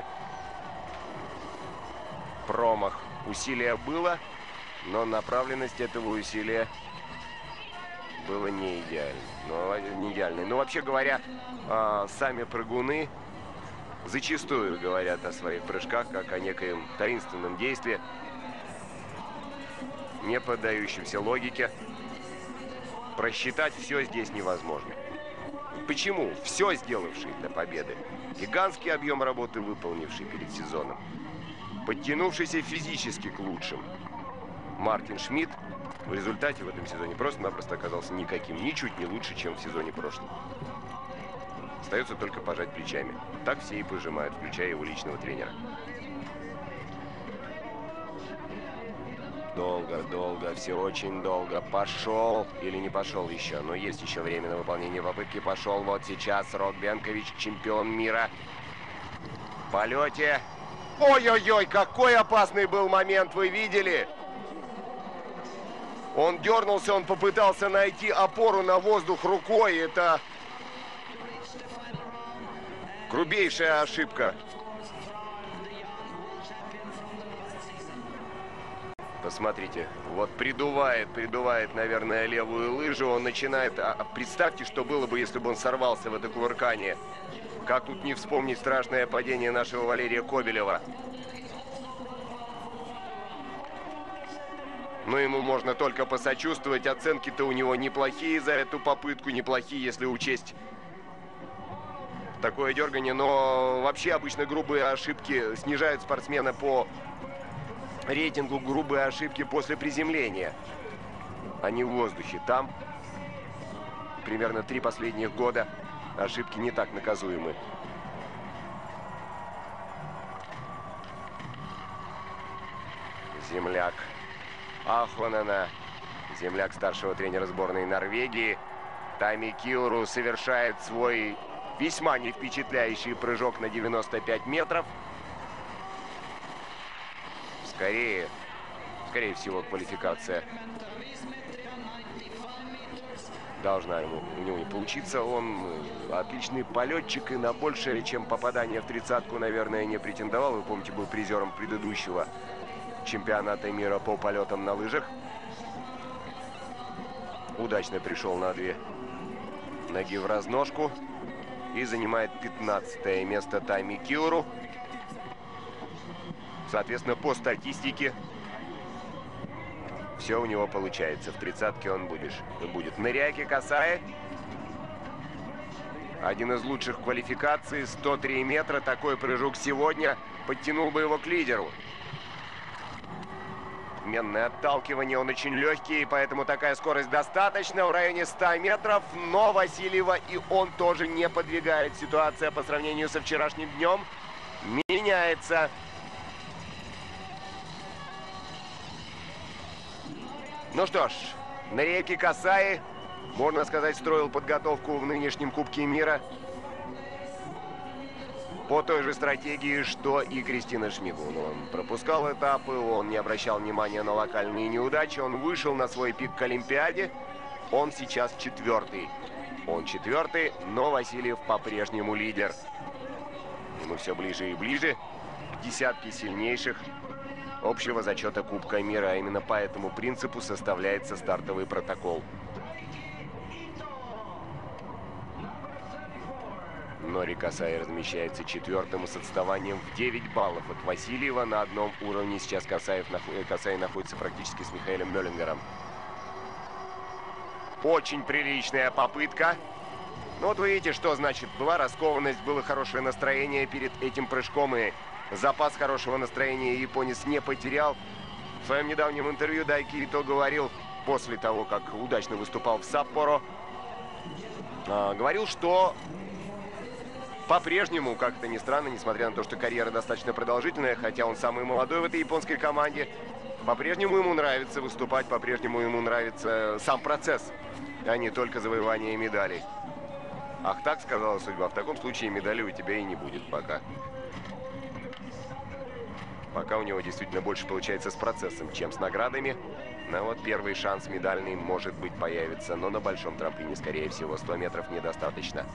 Промах. Усилие было, но направленность этого усилия было не идеальной. Но вообще говоря, сами прыгуны зачастую говорят о своих прыжках как о некоем таинственном действии, не поддающемся логике. Просчитать все здесь невозможно. Почему? Все сделавший для победы. Гигантский объем работы, выполнивший перед сезоном. Подтянувшийся физически к лучшим. Мартин Шмидт в результате в этом сезоне просто-напросто оказался никаким. Ничуть не лучше, чем в сезоне прошлом. Остается только пожать плечами. Так все и пожимают, включая его личного тренера. Долго, все очень долго. Пошел или не пошел еще. Но есть еще время на выполнение попытки. Пошел вот сейчас Рок Бенкович, чемпион мира. В полете. Ой-ой-ой, какой опасный был момент, вы видели? Он дернулся, он попытался найти опору на воздух рукой. Это грубейшая ошибка. Посмотрите, вот придувает, наверное, левую лыжу. Он начинает... представьте, что было бы, если бы он сорвался в это кувыркание. Как тут не вспомнить страшное падение нашего Валерия Кобелева. Но ему можно только посочувствовать. Оценки-то у него неплохие за эту попытку. Неплохие, если учесть такое дергание. Но вообще обычно грубые ошибки снижают спортсмена по рейтингу. Грубые ошибки после приземления, а не в воздухе. Там примерно 3 последних года ошибки не так наказуемы. земляк Ахланена, земляк старшего тренера сборной Норвегии. Тайми Киуру совершает свой весьма не впечатляющий прыжок на 95 метров. Скорее всего, квалификация должна у него не получиться. Он отличный полетчик и на большее, чем попадание в тридцатку, наверное, не претендовал. Вы помните, был призером предыдущего чемпионата мира по полетам на лыжах. Удачно пришел на 2 ноги в разножку и занимает 15-е место Тайми Киуру. Соответственно, по статистике все у него получается. В тридцатке он будет. Нориаки Касаи. Один из лучших квалификаций. 103 метра. Такой прыжок сегодня подтянул бы его к лидеру. Менное отталкивание. Он очень легкий, поэтому такая скорость достаточно. В районе 100 метров. Но Васильева и он тоже не подвигает. Ситуация по сравнению со вчерашним днем меняется. Ну что ж, Нориаки Касаи, можно сказать, строил подготовку в нынешнем Кубке мира по той же стратегии, что и Кристина Шмигун. Он пропускал этапы, он не обращал внимания на локальные неудачи, он вышел на свой пик к Олимпиаде. Он сейчас 4-й. Он 4-й, но Васильев по-прежнему лидер. Ему все ближе и ближе к десятке сильнейших общего зачета Кубка мира. А именно по этому принципу составляется стартовый протокол. Нори Касаи размещается 4-м с отставанием в 9 баллов от Васильева. На одном уровне сейчас Касаи находится практически с Михаэлем Мёллингером. Очень приличная попытка. Ну вот вы видите, что значит. Была раскованность, было хорошее настроение перед этим прыжком. И запас хорошего настроения японец не потерял. В своем недавнем интервью Дайки Ито говорил, после того, как удачно выступал в Саппоро, говорил, что по-прежнему, как это ни странно, несмотря на то, что карьера достаточно продолжительная, хотя он самый молодой в этой японской команде, по-прежнему ему нравится выступать, по-прежнему ему нравится сам процесс, а не только завоевание медалей. Ах, так сказала судьба. В таком случае медали у тебя и не будет пока. Пока у него действительно больше получается с процессом, чем с наградами. Но вот первый шанс медальный, может быть, появится. Но на большом трамплине, скорее всего, 100 метров недостаточно.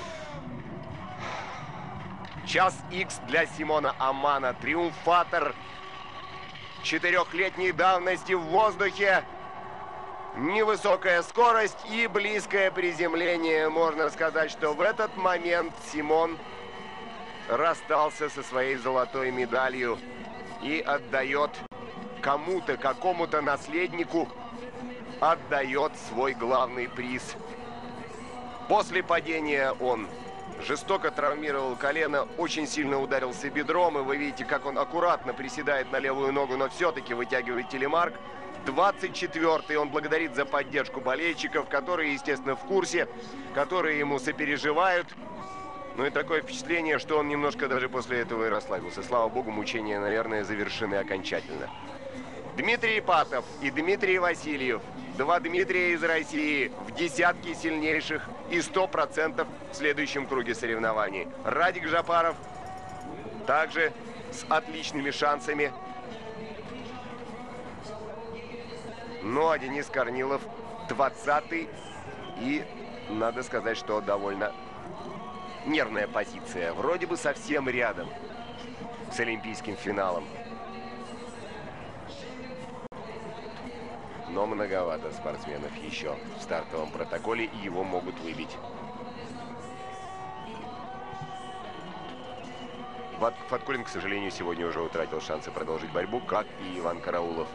Час Х для Симона Амана. Триумфатор 4-летней давности в воздухе. Невысокая скорость и близкое приземление. Можно сказать, что в этот момент Симон расстался со своей золотой медалью и отдает кому-то, какому-то наследнику, отдает свой главный приз. После падения он жестоко травмировал колено, очень сильно ударился бедром, и вы видите, как он аккуратно приседает на левую ногу, но все-таки вытягивает телемарк. 24-й. Он благодарит за поддержку болельщиков, которые, естественно, в курсе, которые ему сопереживают. Ну и такое впечатление, что он немножко даже после этого и расслабился. Слава богу, мучения, наверное, завершены окончательно. Дмитрий Ипатов и Дмитрий Васильев. Два Дмитрия из России в десятке сильнейших и 100% в следующем круге соревнований. Радик Жапаров также с отличными шансами. Ну а Денис Корнилов 20-й. И надо сказать, что довольно нервная позиция. Вроде бы совсем рядом с олимпийским финалом. Но многовато спортсменов еще в стартовом протоколе, и его могут выбить. Фаткуллин, к сожалению, сегодня уже утратил шансы продолжить борьбу, как и Иван Караулов.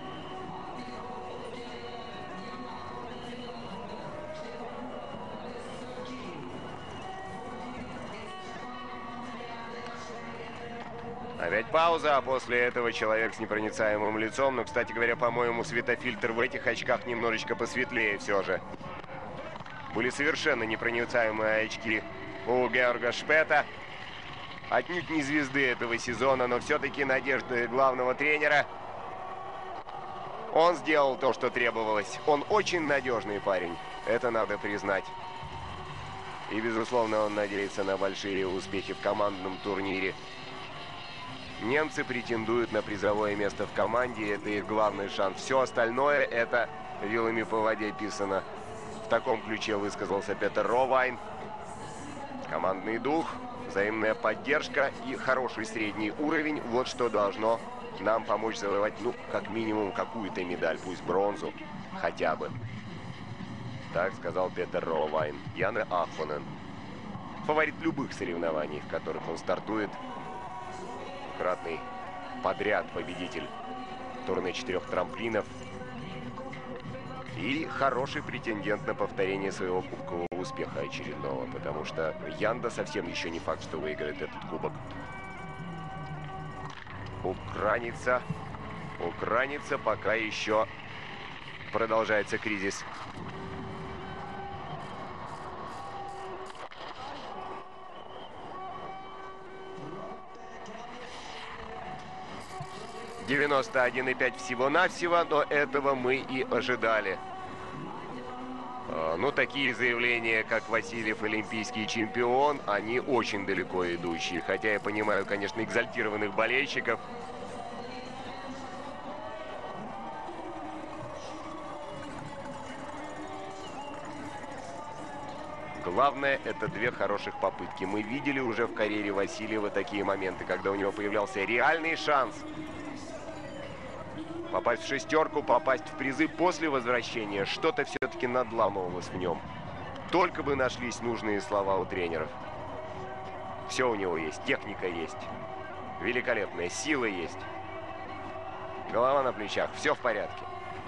Опять пауза, а после этого человек с непроницаемым лицом. Но, кстати говоря, по-моему, светофильтр в этих очках немножечко посветлее все же. Были совершенно непроницаемые очки у Георга Шпета. Отнюдь не звезды этого сезона, но все-таки надежды главного тренера. Он сделал то, что требовалось. Он очень надежный парень. Это надо признать. И, безусловно, он надеется на большие успехи в командном турнире. Немцы претендуют на призовое место в команде. Это их главный шанс. Все остальное — это вилами по воде писано. В таком ключе высказался Петер Ровайн. Командный дух, взаимная поддержка и хороший средний уровень. Вот что должно нам помочь завоевать, ну, как минимум, какую-то медаль. Пусть бронзу хотя бы. Так сказал Петер Ровайн. Яне Ахфонен. Фаворит любых соревнований, в которых он стартует. Кратный подряд победитель турне 4 трамплинов. И хороший претендент на повторение своего кубкового успеха очередного. Потому что Янда совсем еще не факт, что выиграет этот кубок. Украница. Украница, пока еще продолжается кризис. «91,5 всего-навсего», но этого мы и ожидали. Ну, такие заявления, как Васильев олимпийский чемпион, они очень далеко идущие. Хотя я понимаю, конечно, экзальтированных болельщиков. Главное — это 2 хороших попытки. Мы видели уже в карьере Васильева такие моменты, когда у него появлялся реальный шанс попасть в шестерку, попасть в призы после возвращения. Что-то все-таки надламывалось в нем. Только бы нашлись нужные слова у тренеров. Все у него есть. Техника есть. Великолепная. Сила есть. Голова на плечах. Все в порядке.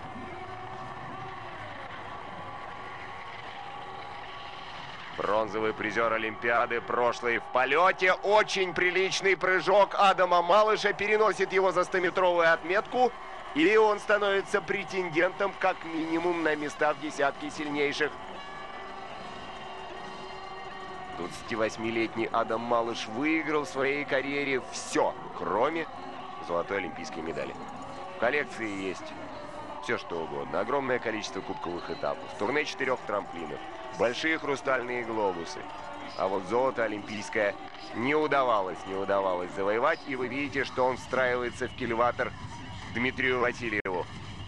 Бронзовый призер Олимпиады прошлой в полете. Очень приличный прыжок Адама Малыша. Переносит его за 100-метровую отметку. И он становится претендентом как минимум на места в десятке сильнейших. 28-летний Адам Малыш выиграл в своей карьере все, кроме золотой олимпийской медали. В коллекции есть все, что угодно. Огромное количество кубковых этапов. Турне 4 трамплинов. Большие хрустальные глобусы. А вот золото олимпийское не удавалось завоевать. И вы видите, что он встраивается в кильватер Дмитрию Васильеву.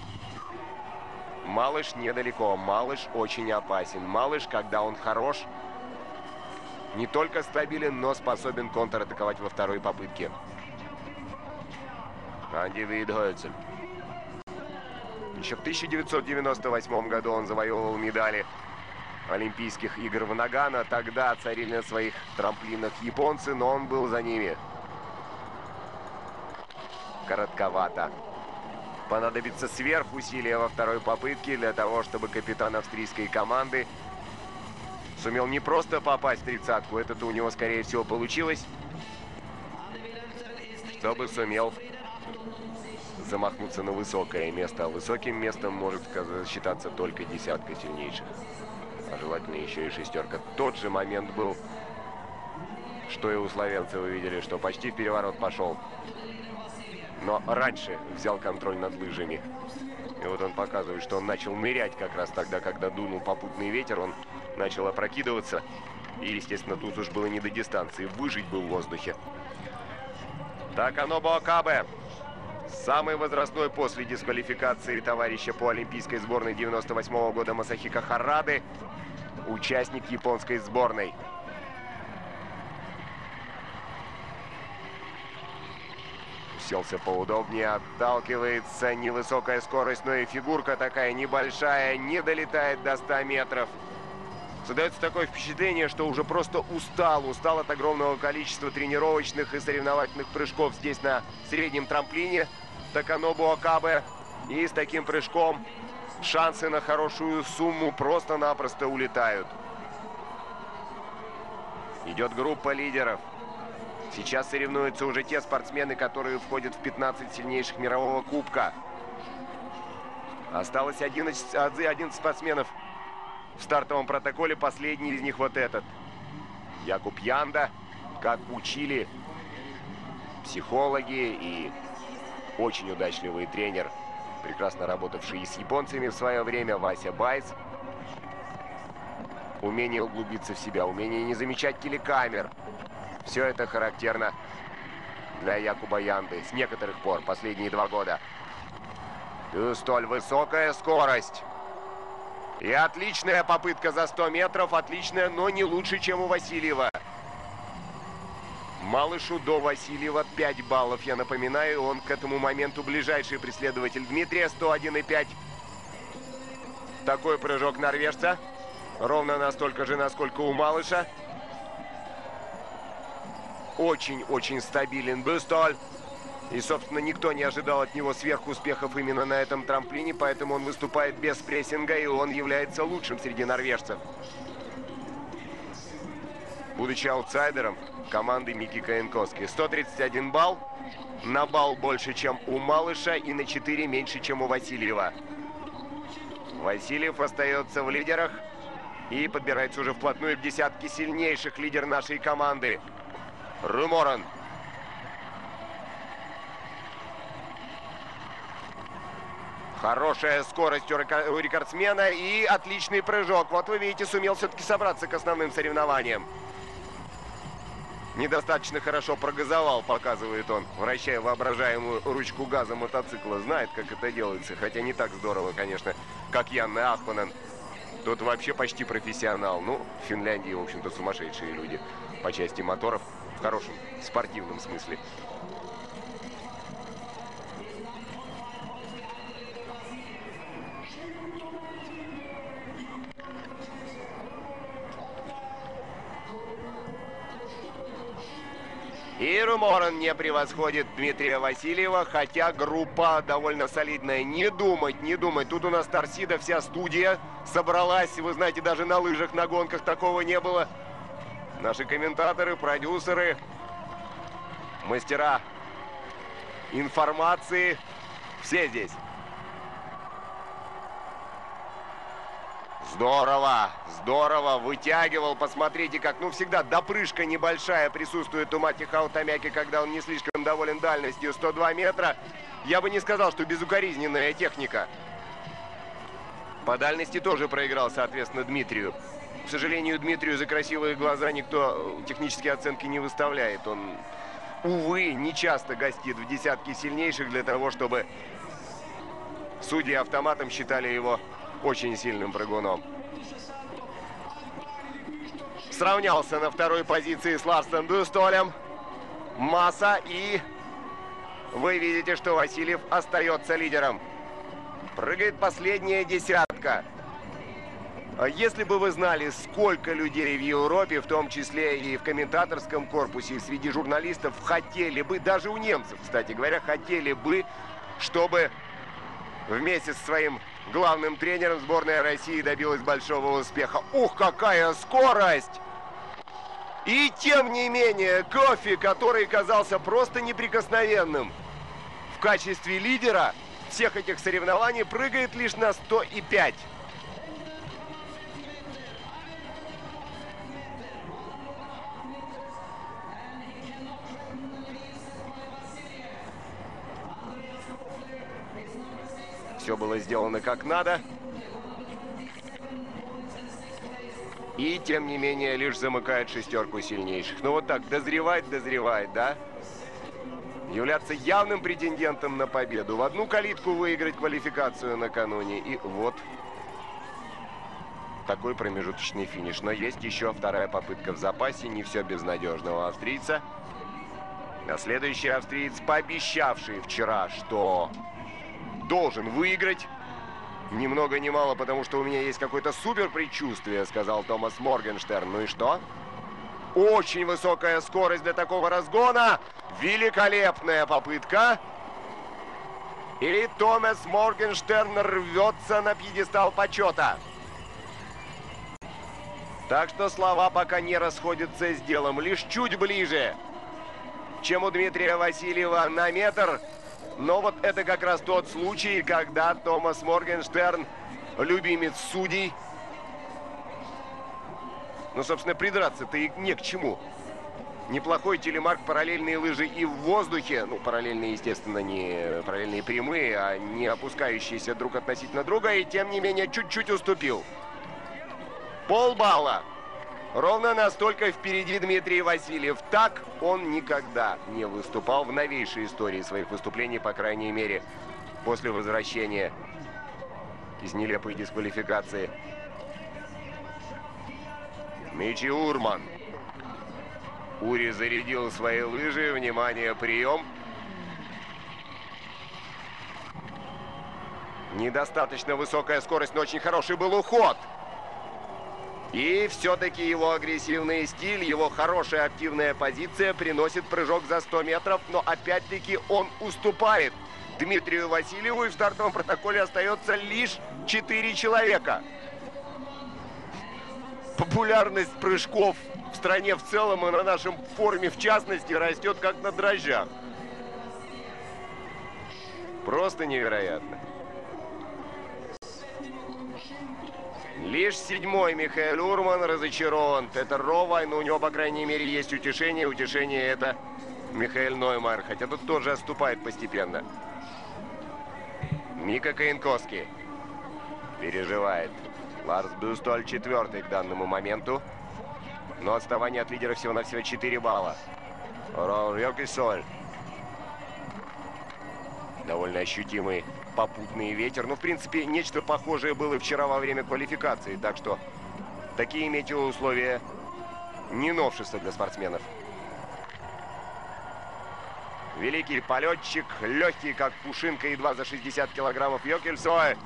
Малыш недалеко. Малыш очень опасен. Малыш, когда он хорош, не только стабилен, но способен контратаковать во второй попытке. Анди Вейдгольцель. Еще в 1998 году он завоевывал медали Олимпийских игр в Нагано. Тогда царили на своих трамплинах японцы, но он был за ними. Коротковато. Понадобится сверхусилие во второй попытке для того, чтобы капитан австрийской команды сумел не просто попасть в 30-ку, это-то у него, скорее всего, получилось, чтобы сумел замахнуться на высокое место. А высоким местом может считаться только десятка сильнейших. А желательно еще и шестерка. Тот же момент был, что и у славянца вы видели, что почти в переворот пошел. Но раньше взял контроль над лыжами. И вот он показывает, что он начал нырять как раз тогда, когда дунул попутный ветер. Он начал опрокидываться. И, естественно, тут уж было не до дистанции. Выжить был в воздухе. Таканобу Акабе. Самый возрастной после дисквалификации товарища по олимпийской сборной 98-го года Масахико Харады. Участник японской сборной. Уселся поудобнее, отталкивается. Невысокая скорость, но и фигурка такая небольшая, не долетает до 100 метров. Создается такое впечатление, что уже просто устал от огромного количества тренировочных и соревновательных прыжков здесь на среднем трамплине. Таканобу Акабе. И с таким прыжком шансы на хорошую сумму просто-напросто улетают. Идет группа лидеров. Сейчас соревнуются уже те спортсмены, которые входят в 15 сильнейших мирового кубка. Осталось 11 спортсменов в стартовом протоколе. Последний из них вот этот. Якуб Янда. Как учили психологи и очень удачливый тренер прекрасно работавший и с японцами в свое время, Вася Байц. Умение углубиться в себя, умение не замечать телекамер. Все это характерно для Якуба Янды с некоторых пор, последние 2 года. И столь высокая скорость. И отличная попытка за 100 метров, отличная, но не лучше, чем у Васильева. Малышу до Васильева 5 баллов, я напоминаю, он к этому моменту ближайший преследователь Дмитрия, 101,5. Такой прыжок норвежца, ровно настолько же, насколько у Малыша. Очень-очень стабилен Бюстоль. И, собственно, никто не ожидал от него сверхуспехов именно на этом трамплине, поэтому он выступает без прессинга, и он является лучшим среди норвежцев. Будучи аутсайдером команды Мики Каенковски. 131 балл. На балл больше, чем у Малыша, и на 4 меньше, чем у Васильева. Васильев остается в лидерах и подбирается уже вплотную к десятке сильнейших лидер нашей команды. Руморан. Хорошая скорость у рекордсмена и отличный прыжок. Вот вы видите, сумел все-таки собраться к основным соревнованиям. Недостаточно хорошо прогазовал, показывает он, вращая воображаемую ручку газа мотоцикла. Знает, как это делается, хотя не так здорово, конечно, как Янне Ахманен. Тут вообще почти профессионал. Ну, в Финляндии, в общем-то, сумасшедшие люди по части моторов, в хорошем спортивном смысле. И Руморан не превосходит Дмитрия Васильева, хотя группа довольно солидная. Не думать, не думать. Тут у нас Торсида, вся студия собралась. Вы знаете, даже на лыжах, на гонках такого не было. Наши комментаторы, продюсеры, мастера информации, все здесь. Здорово, здорово, вытягивал, посмотрите как, ну всегда допрыжка небольшая присутствует у Мати Хаутамяки, когда он не слишком доволен дальностью, 102 метра. Я бы не сказал, что безукоризненная техника. По дальности тоже проиграл, соответственно, Дмитрию. К сожалению, Дмитрию за красивые глаза никто технические оценки не выставляет. Он, увы, не часто гостит в десятке сильнейших для того, чтобы судьи автоматом считали его очень сильным прыгуном. Сравнялся на второй позиции с Ларсен Бюстолем. Масса, и вы видите, что Васильев остается лидером. Прыгает последняя десятка. Если бы вы знали, сколько людей в Европе, в том числе и в комментаторском корпусе, и среди журналистов, хотели бы, даже у немцев, кстати говоря, хотели бы, чтобы вместе со своим главным тренером сборная России добилась большого успеха. Ух, какая скорость! И тем не менее, Кофи, который казался просто неприкосновенным в качестве лидера всех этих соревнований, прыгает лишь на 105. Все было сделано как надо. И, тем не менее, лишь замыкает шестерку сильнейших. Ну вот так, дозревать, да? Являться явным претендентом на победу. В одну калитку выиграть квалификацию накануне. И вот такой промежуточный финиш. Но есть еще вторая попытка в запасе. Не все безнадежно у австрийца. А следующий австриец, пообещавший вчера, что должен выиграть. Ни много ни мало, потому что у меня есть какое-то супер предчувствие, сказал Томас Моргенштерн. Ну и что? Очень высокая скорость для такого разгона. Великолепная попытка. И Томас Моргенштерн рвется на пьедестал почета. Так что слова пока не расходятся с делом. Лишь чуть ближе, чем у Дмитрия Васильева на метр. Но вот это как раз тот случай, когда Томас Моргенштерн, любимец судей, ну, собственно, придраться-то и не к чему. Неплохой телемарк, параллельные лыжи и в воздухе. Ну, параллельные, естественно, не параллельные прямые, а не опускающиеся друг относительно друга. И, тем не менее, чуть-чуть уступил. Полбалла. Ровно настолько впереди Дмитрий Васильев. Так он никогда не выступал в новейшей истории своих выступлений, по крайней мере, после возвращения из нелепой дисквалификации. Мичи Урман. Ури зарядил свои лыжи. Внимание, прием. Недостаточно высокая скорость, но очень хороший был уход. И все-таки его агрессивный стиль, его хорошая активная позиция приносит прыжок за 100 метров. Но опять-таки он уступает Дмитрию Васильеву. И в стартовом протоколе остается лишь 4 человека. Популярность прыжков в стране в целом и на нашем форуме в частности растет как на дрожжах. Просто невероятно. Лишь 7-й Михаил Урман разочарован. Петер Ровайн, но у него, по крайней мере, есть утешение. Утешение это Михаил Ноймайер, хотя тут тоже отступает постепенно. Мика Каенковский переживает. Ларс Бюстоль 4-й к данному моменту. Но отставание от лидера всего-навсего 4 балла. Йокельсой. Довольно ощутимый попутный ветер. Ну, в принципе, нечто похожее было вчера во время квалификации. Так что такие метеоусловия не новшество для спортсменов. Великий полетчик, легкий, как пушинка, едва за 60 килограммов Йокельсой.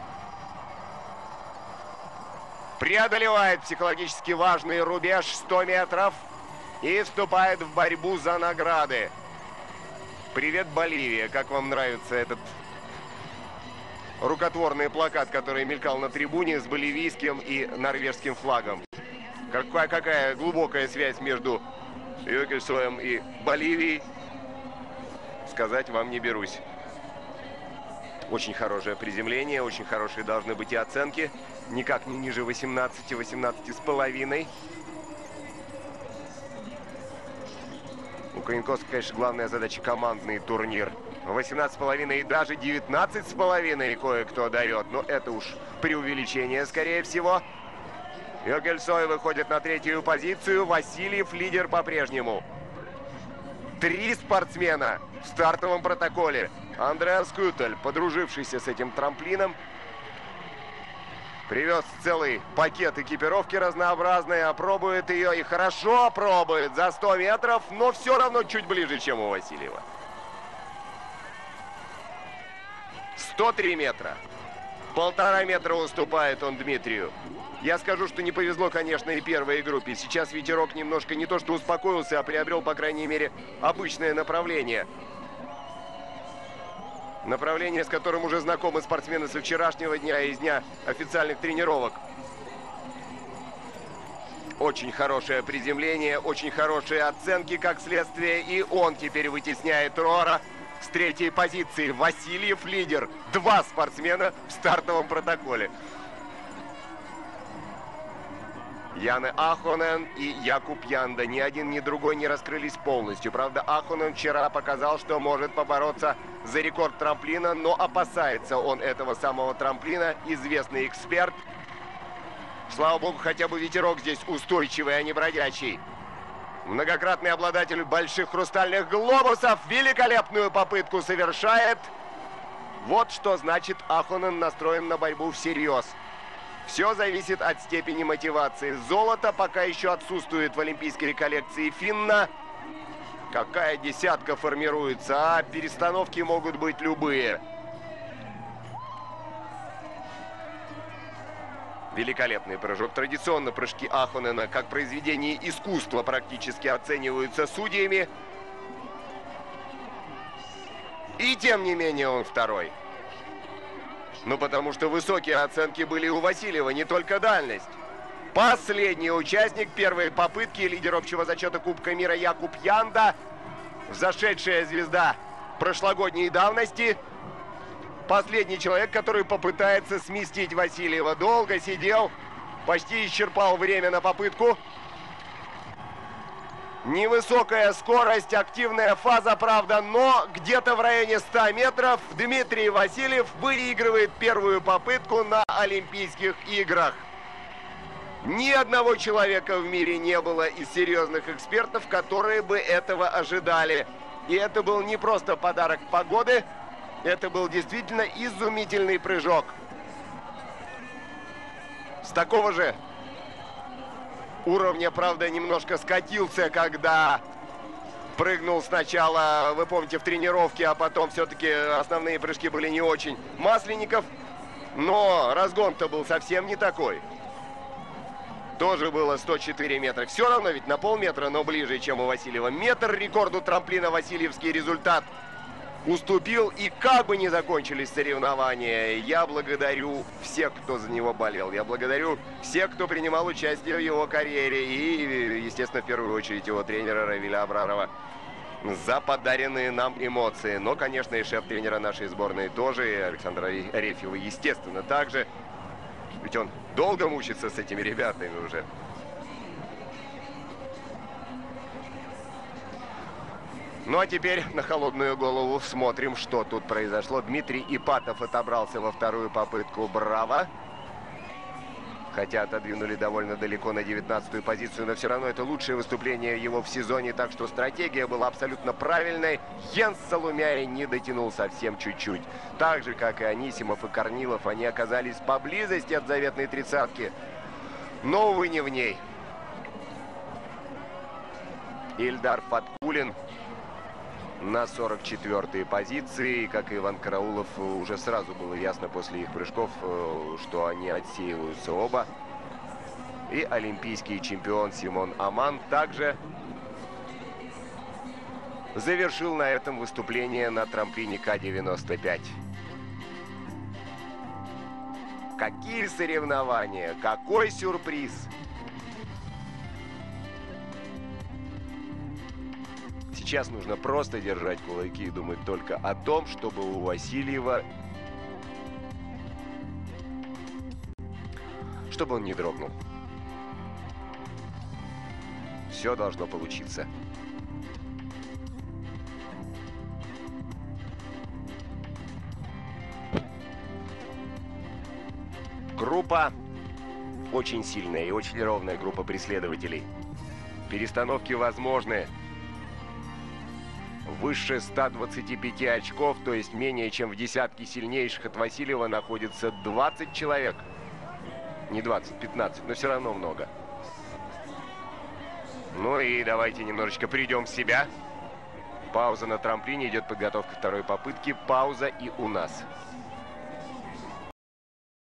Преодолевает психологически важный рубеж 100 метров и вступает в борьбу за награды. Привет, Боливия! Как вам нравится этот рукотворный плакат, который мелькал на трибуне с боливийским и норвежским флагом? Какая глубокая связь между Йокельсоем и Боливией, сказать вам не берусь. Очень хорошее приземление, очень хорошие должны быть и оценки. Никак не ниже 18, 18,5. У Каенковского, конечно, главная задача — командный турнир. 18,5 и даже 19,5 кое-кто дает. Но это уж преувеличение, скорее всего. Йокельсой выходит на 3-ю позицию. Васильев лидер по-прежнему. 3 спортсмена в стартовом протоколе. Андреас Кютель, подружившийся с этим трамплином, привез целый пакет экипировки разнообразной, опробует ее и хорошо пробует за 100 метров, но все равно чуть ближе, чем у Васильева. 103 метра. 1,5 метра уступает он Дмитрию. Я скажу, что не повезло, конечно, и первой группе. Сейчас ветерок немножко не то что успокоился, а приобрел, по крайней мере, обычное направление. Направление, с которым уже знакомы спортсмены со вчерашнего дня и из дня официальных тренировок. Очень хорошее приземление, очень хорошие оценки, как следствие. И он теперь вытесняет Рора с 3-й позиции. Васильев лидер. 2 спортсмена в стартовом протоколе. Яне Ахонен и Якуб Янда. Ни один, ни другой не раскрылись полностью. Правда, Ахонен вчера показал, что может побороться за рекорд трамплина, но опасается он этого самого трамплина. Известный эксперт. Слава богу, хотя бы ветерок здесь устойчивый, а не бродячий. Многократный обладатель больших хрустальных глобусов великолепную попытку совершает. Вот что значит Ахонен настроен на борьбу всерьез. Все зависит от степени мотивации. Золото пока еще отсутствует в олимпийской коллекции Финна. Какая десятка формируется, а перестановки могут быть любые. Великолепный прыжок. Традиционно прыжки Ахонена как произведение искусства практически оцениваются судьями. И тем не менее он 2-й. Ну, потому что высокие оценки были у Васильева, не только дальность. Последний участник первой попытки, лидер общего зачета Кубка мира Якуб Янда. Взошедшая звезда прошлогодней давности. Последний человек, который попытается сместить Васильева. Долго сидел, почти исчерпал время на попытку. Невысокая скорость, активная фаза, правда, но где-то в районе 100 метров Дмитрий Васильев выигрывает первую попытку на Олимпийских играх. Ни одного человека в мире не было из серьезных экспертов, которые бы этого ожидали. И это был не просто подарок погоды, это был действительно изумительный прыжок. С такого же уровня, правда, немножко скатился, когда прыгнул сначала, вы помните, в тренировке, а потом все-таки основные прыжки были не очень. Масленников, но разгон-то был совсем не такой. Тоже было 104 метра. Все равно ведь на полметра, но ближе, чем у Васильева. Метр рекорду трамплина Васильевский результат уступил. И как бы ни закончились соревнования, я благодарю всех, кто за него болел. Я благодарю всех, кто принимал участие в его карьере. И, естественно, в первую очередь его тренера Равиля Абрарова за подаренные нам эмоции. Но, конечно, и шеф-тренера нашей сборной тоже, и Александра Арефьева, естественно, также. Ведь он долго мучится с этими ребятами уже. Ну а теперь на холодную голову смотрим, что тут произошло. Дмитрий Ипатов отобрался во вторую попытку. Браво! Хотя отодвинули довольно далеко на 19-ю позицию, но все равно это лучшее выступление его в сезоне, так что стратегия была абсолютно правильной. Йенс Солумяй не дотянул совсем чуть-чуть. Так же, как и Анисимов и Корнилов, они оказались поблизости от заветной тридцатки, но, увы, не в ней. Ильдар Фаткулин на 44-й позиции. Как и Иван Караулов, уже сразу было ясно после их прыжков, что они отсеиваются оба. И олимпийский чемпион Симон Аман также завершил на этом выступление на трамплине К-95. Какие соревнования! Какой сюрприз! Сейчас нужно просто держать кулаки и думать только о том, чтобы у Васильева, чтобы он не дрогнул. Все должно получиться. Группа очень сильная и очень ровная группа преследователей. Перестановки возможны. Выше 125 очков, то есть менее чем в десятке сильнейших от Васильева, находится 20 человек. Не 20, 15, но все равно много. Ну и давайте немножечко придем в себя. Пауза на трамплине, идет подготовка второй попытки. Пауза и у нас.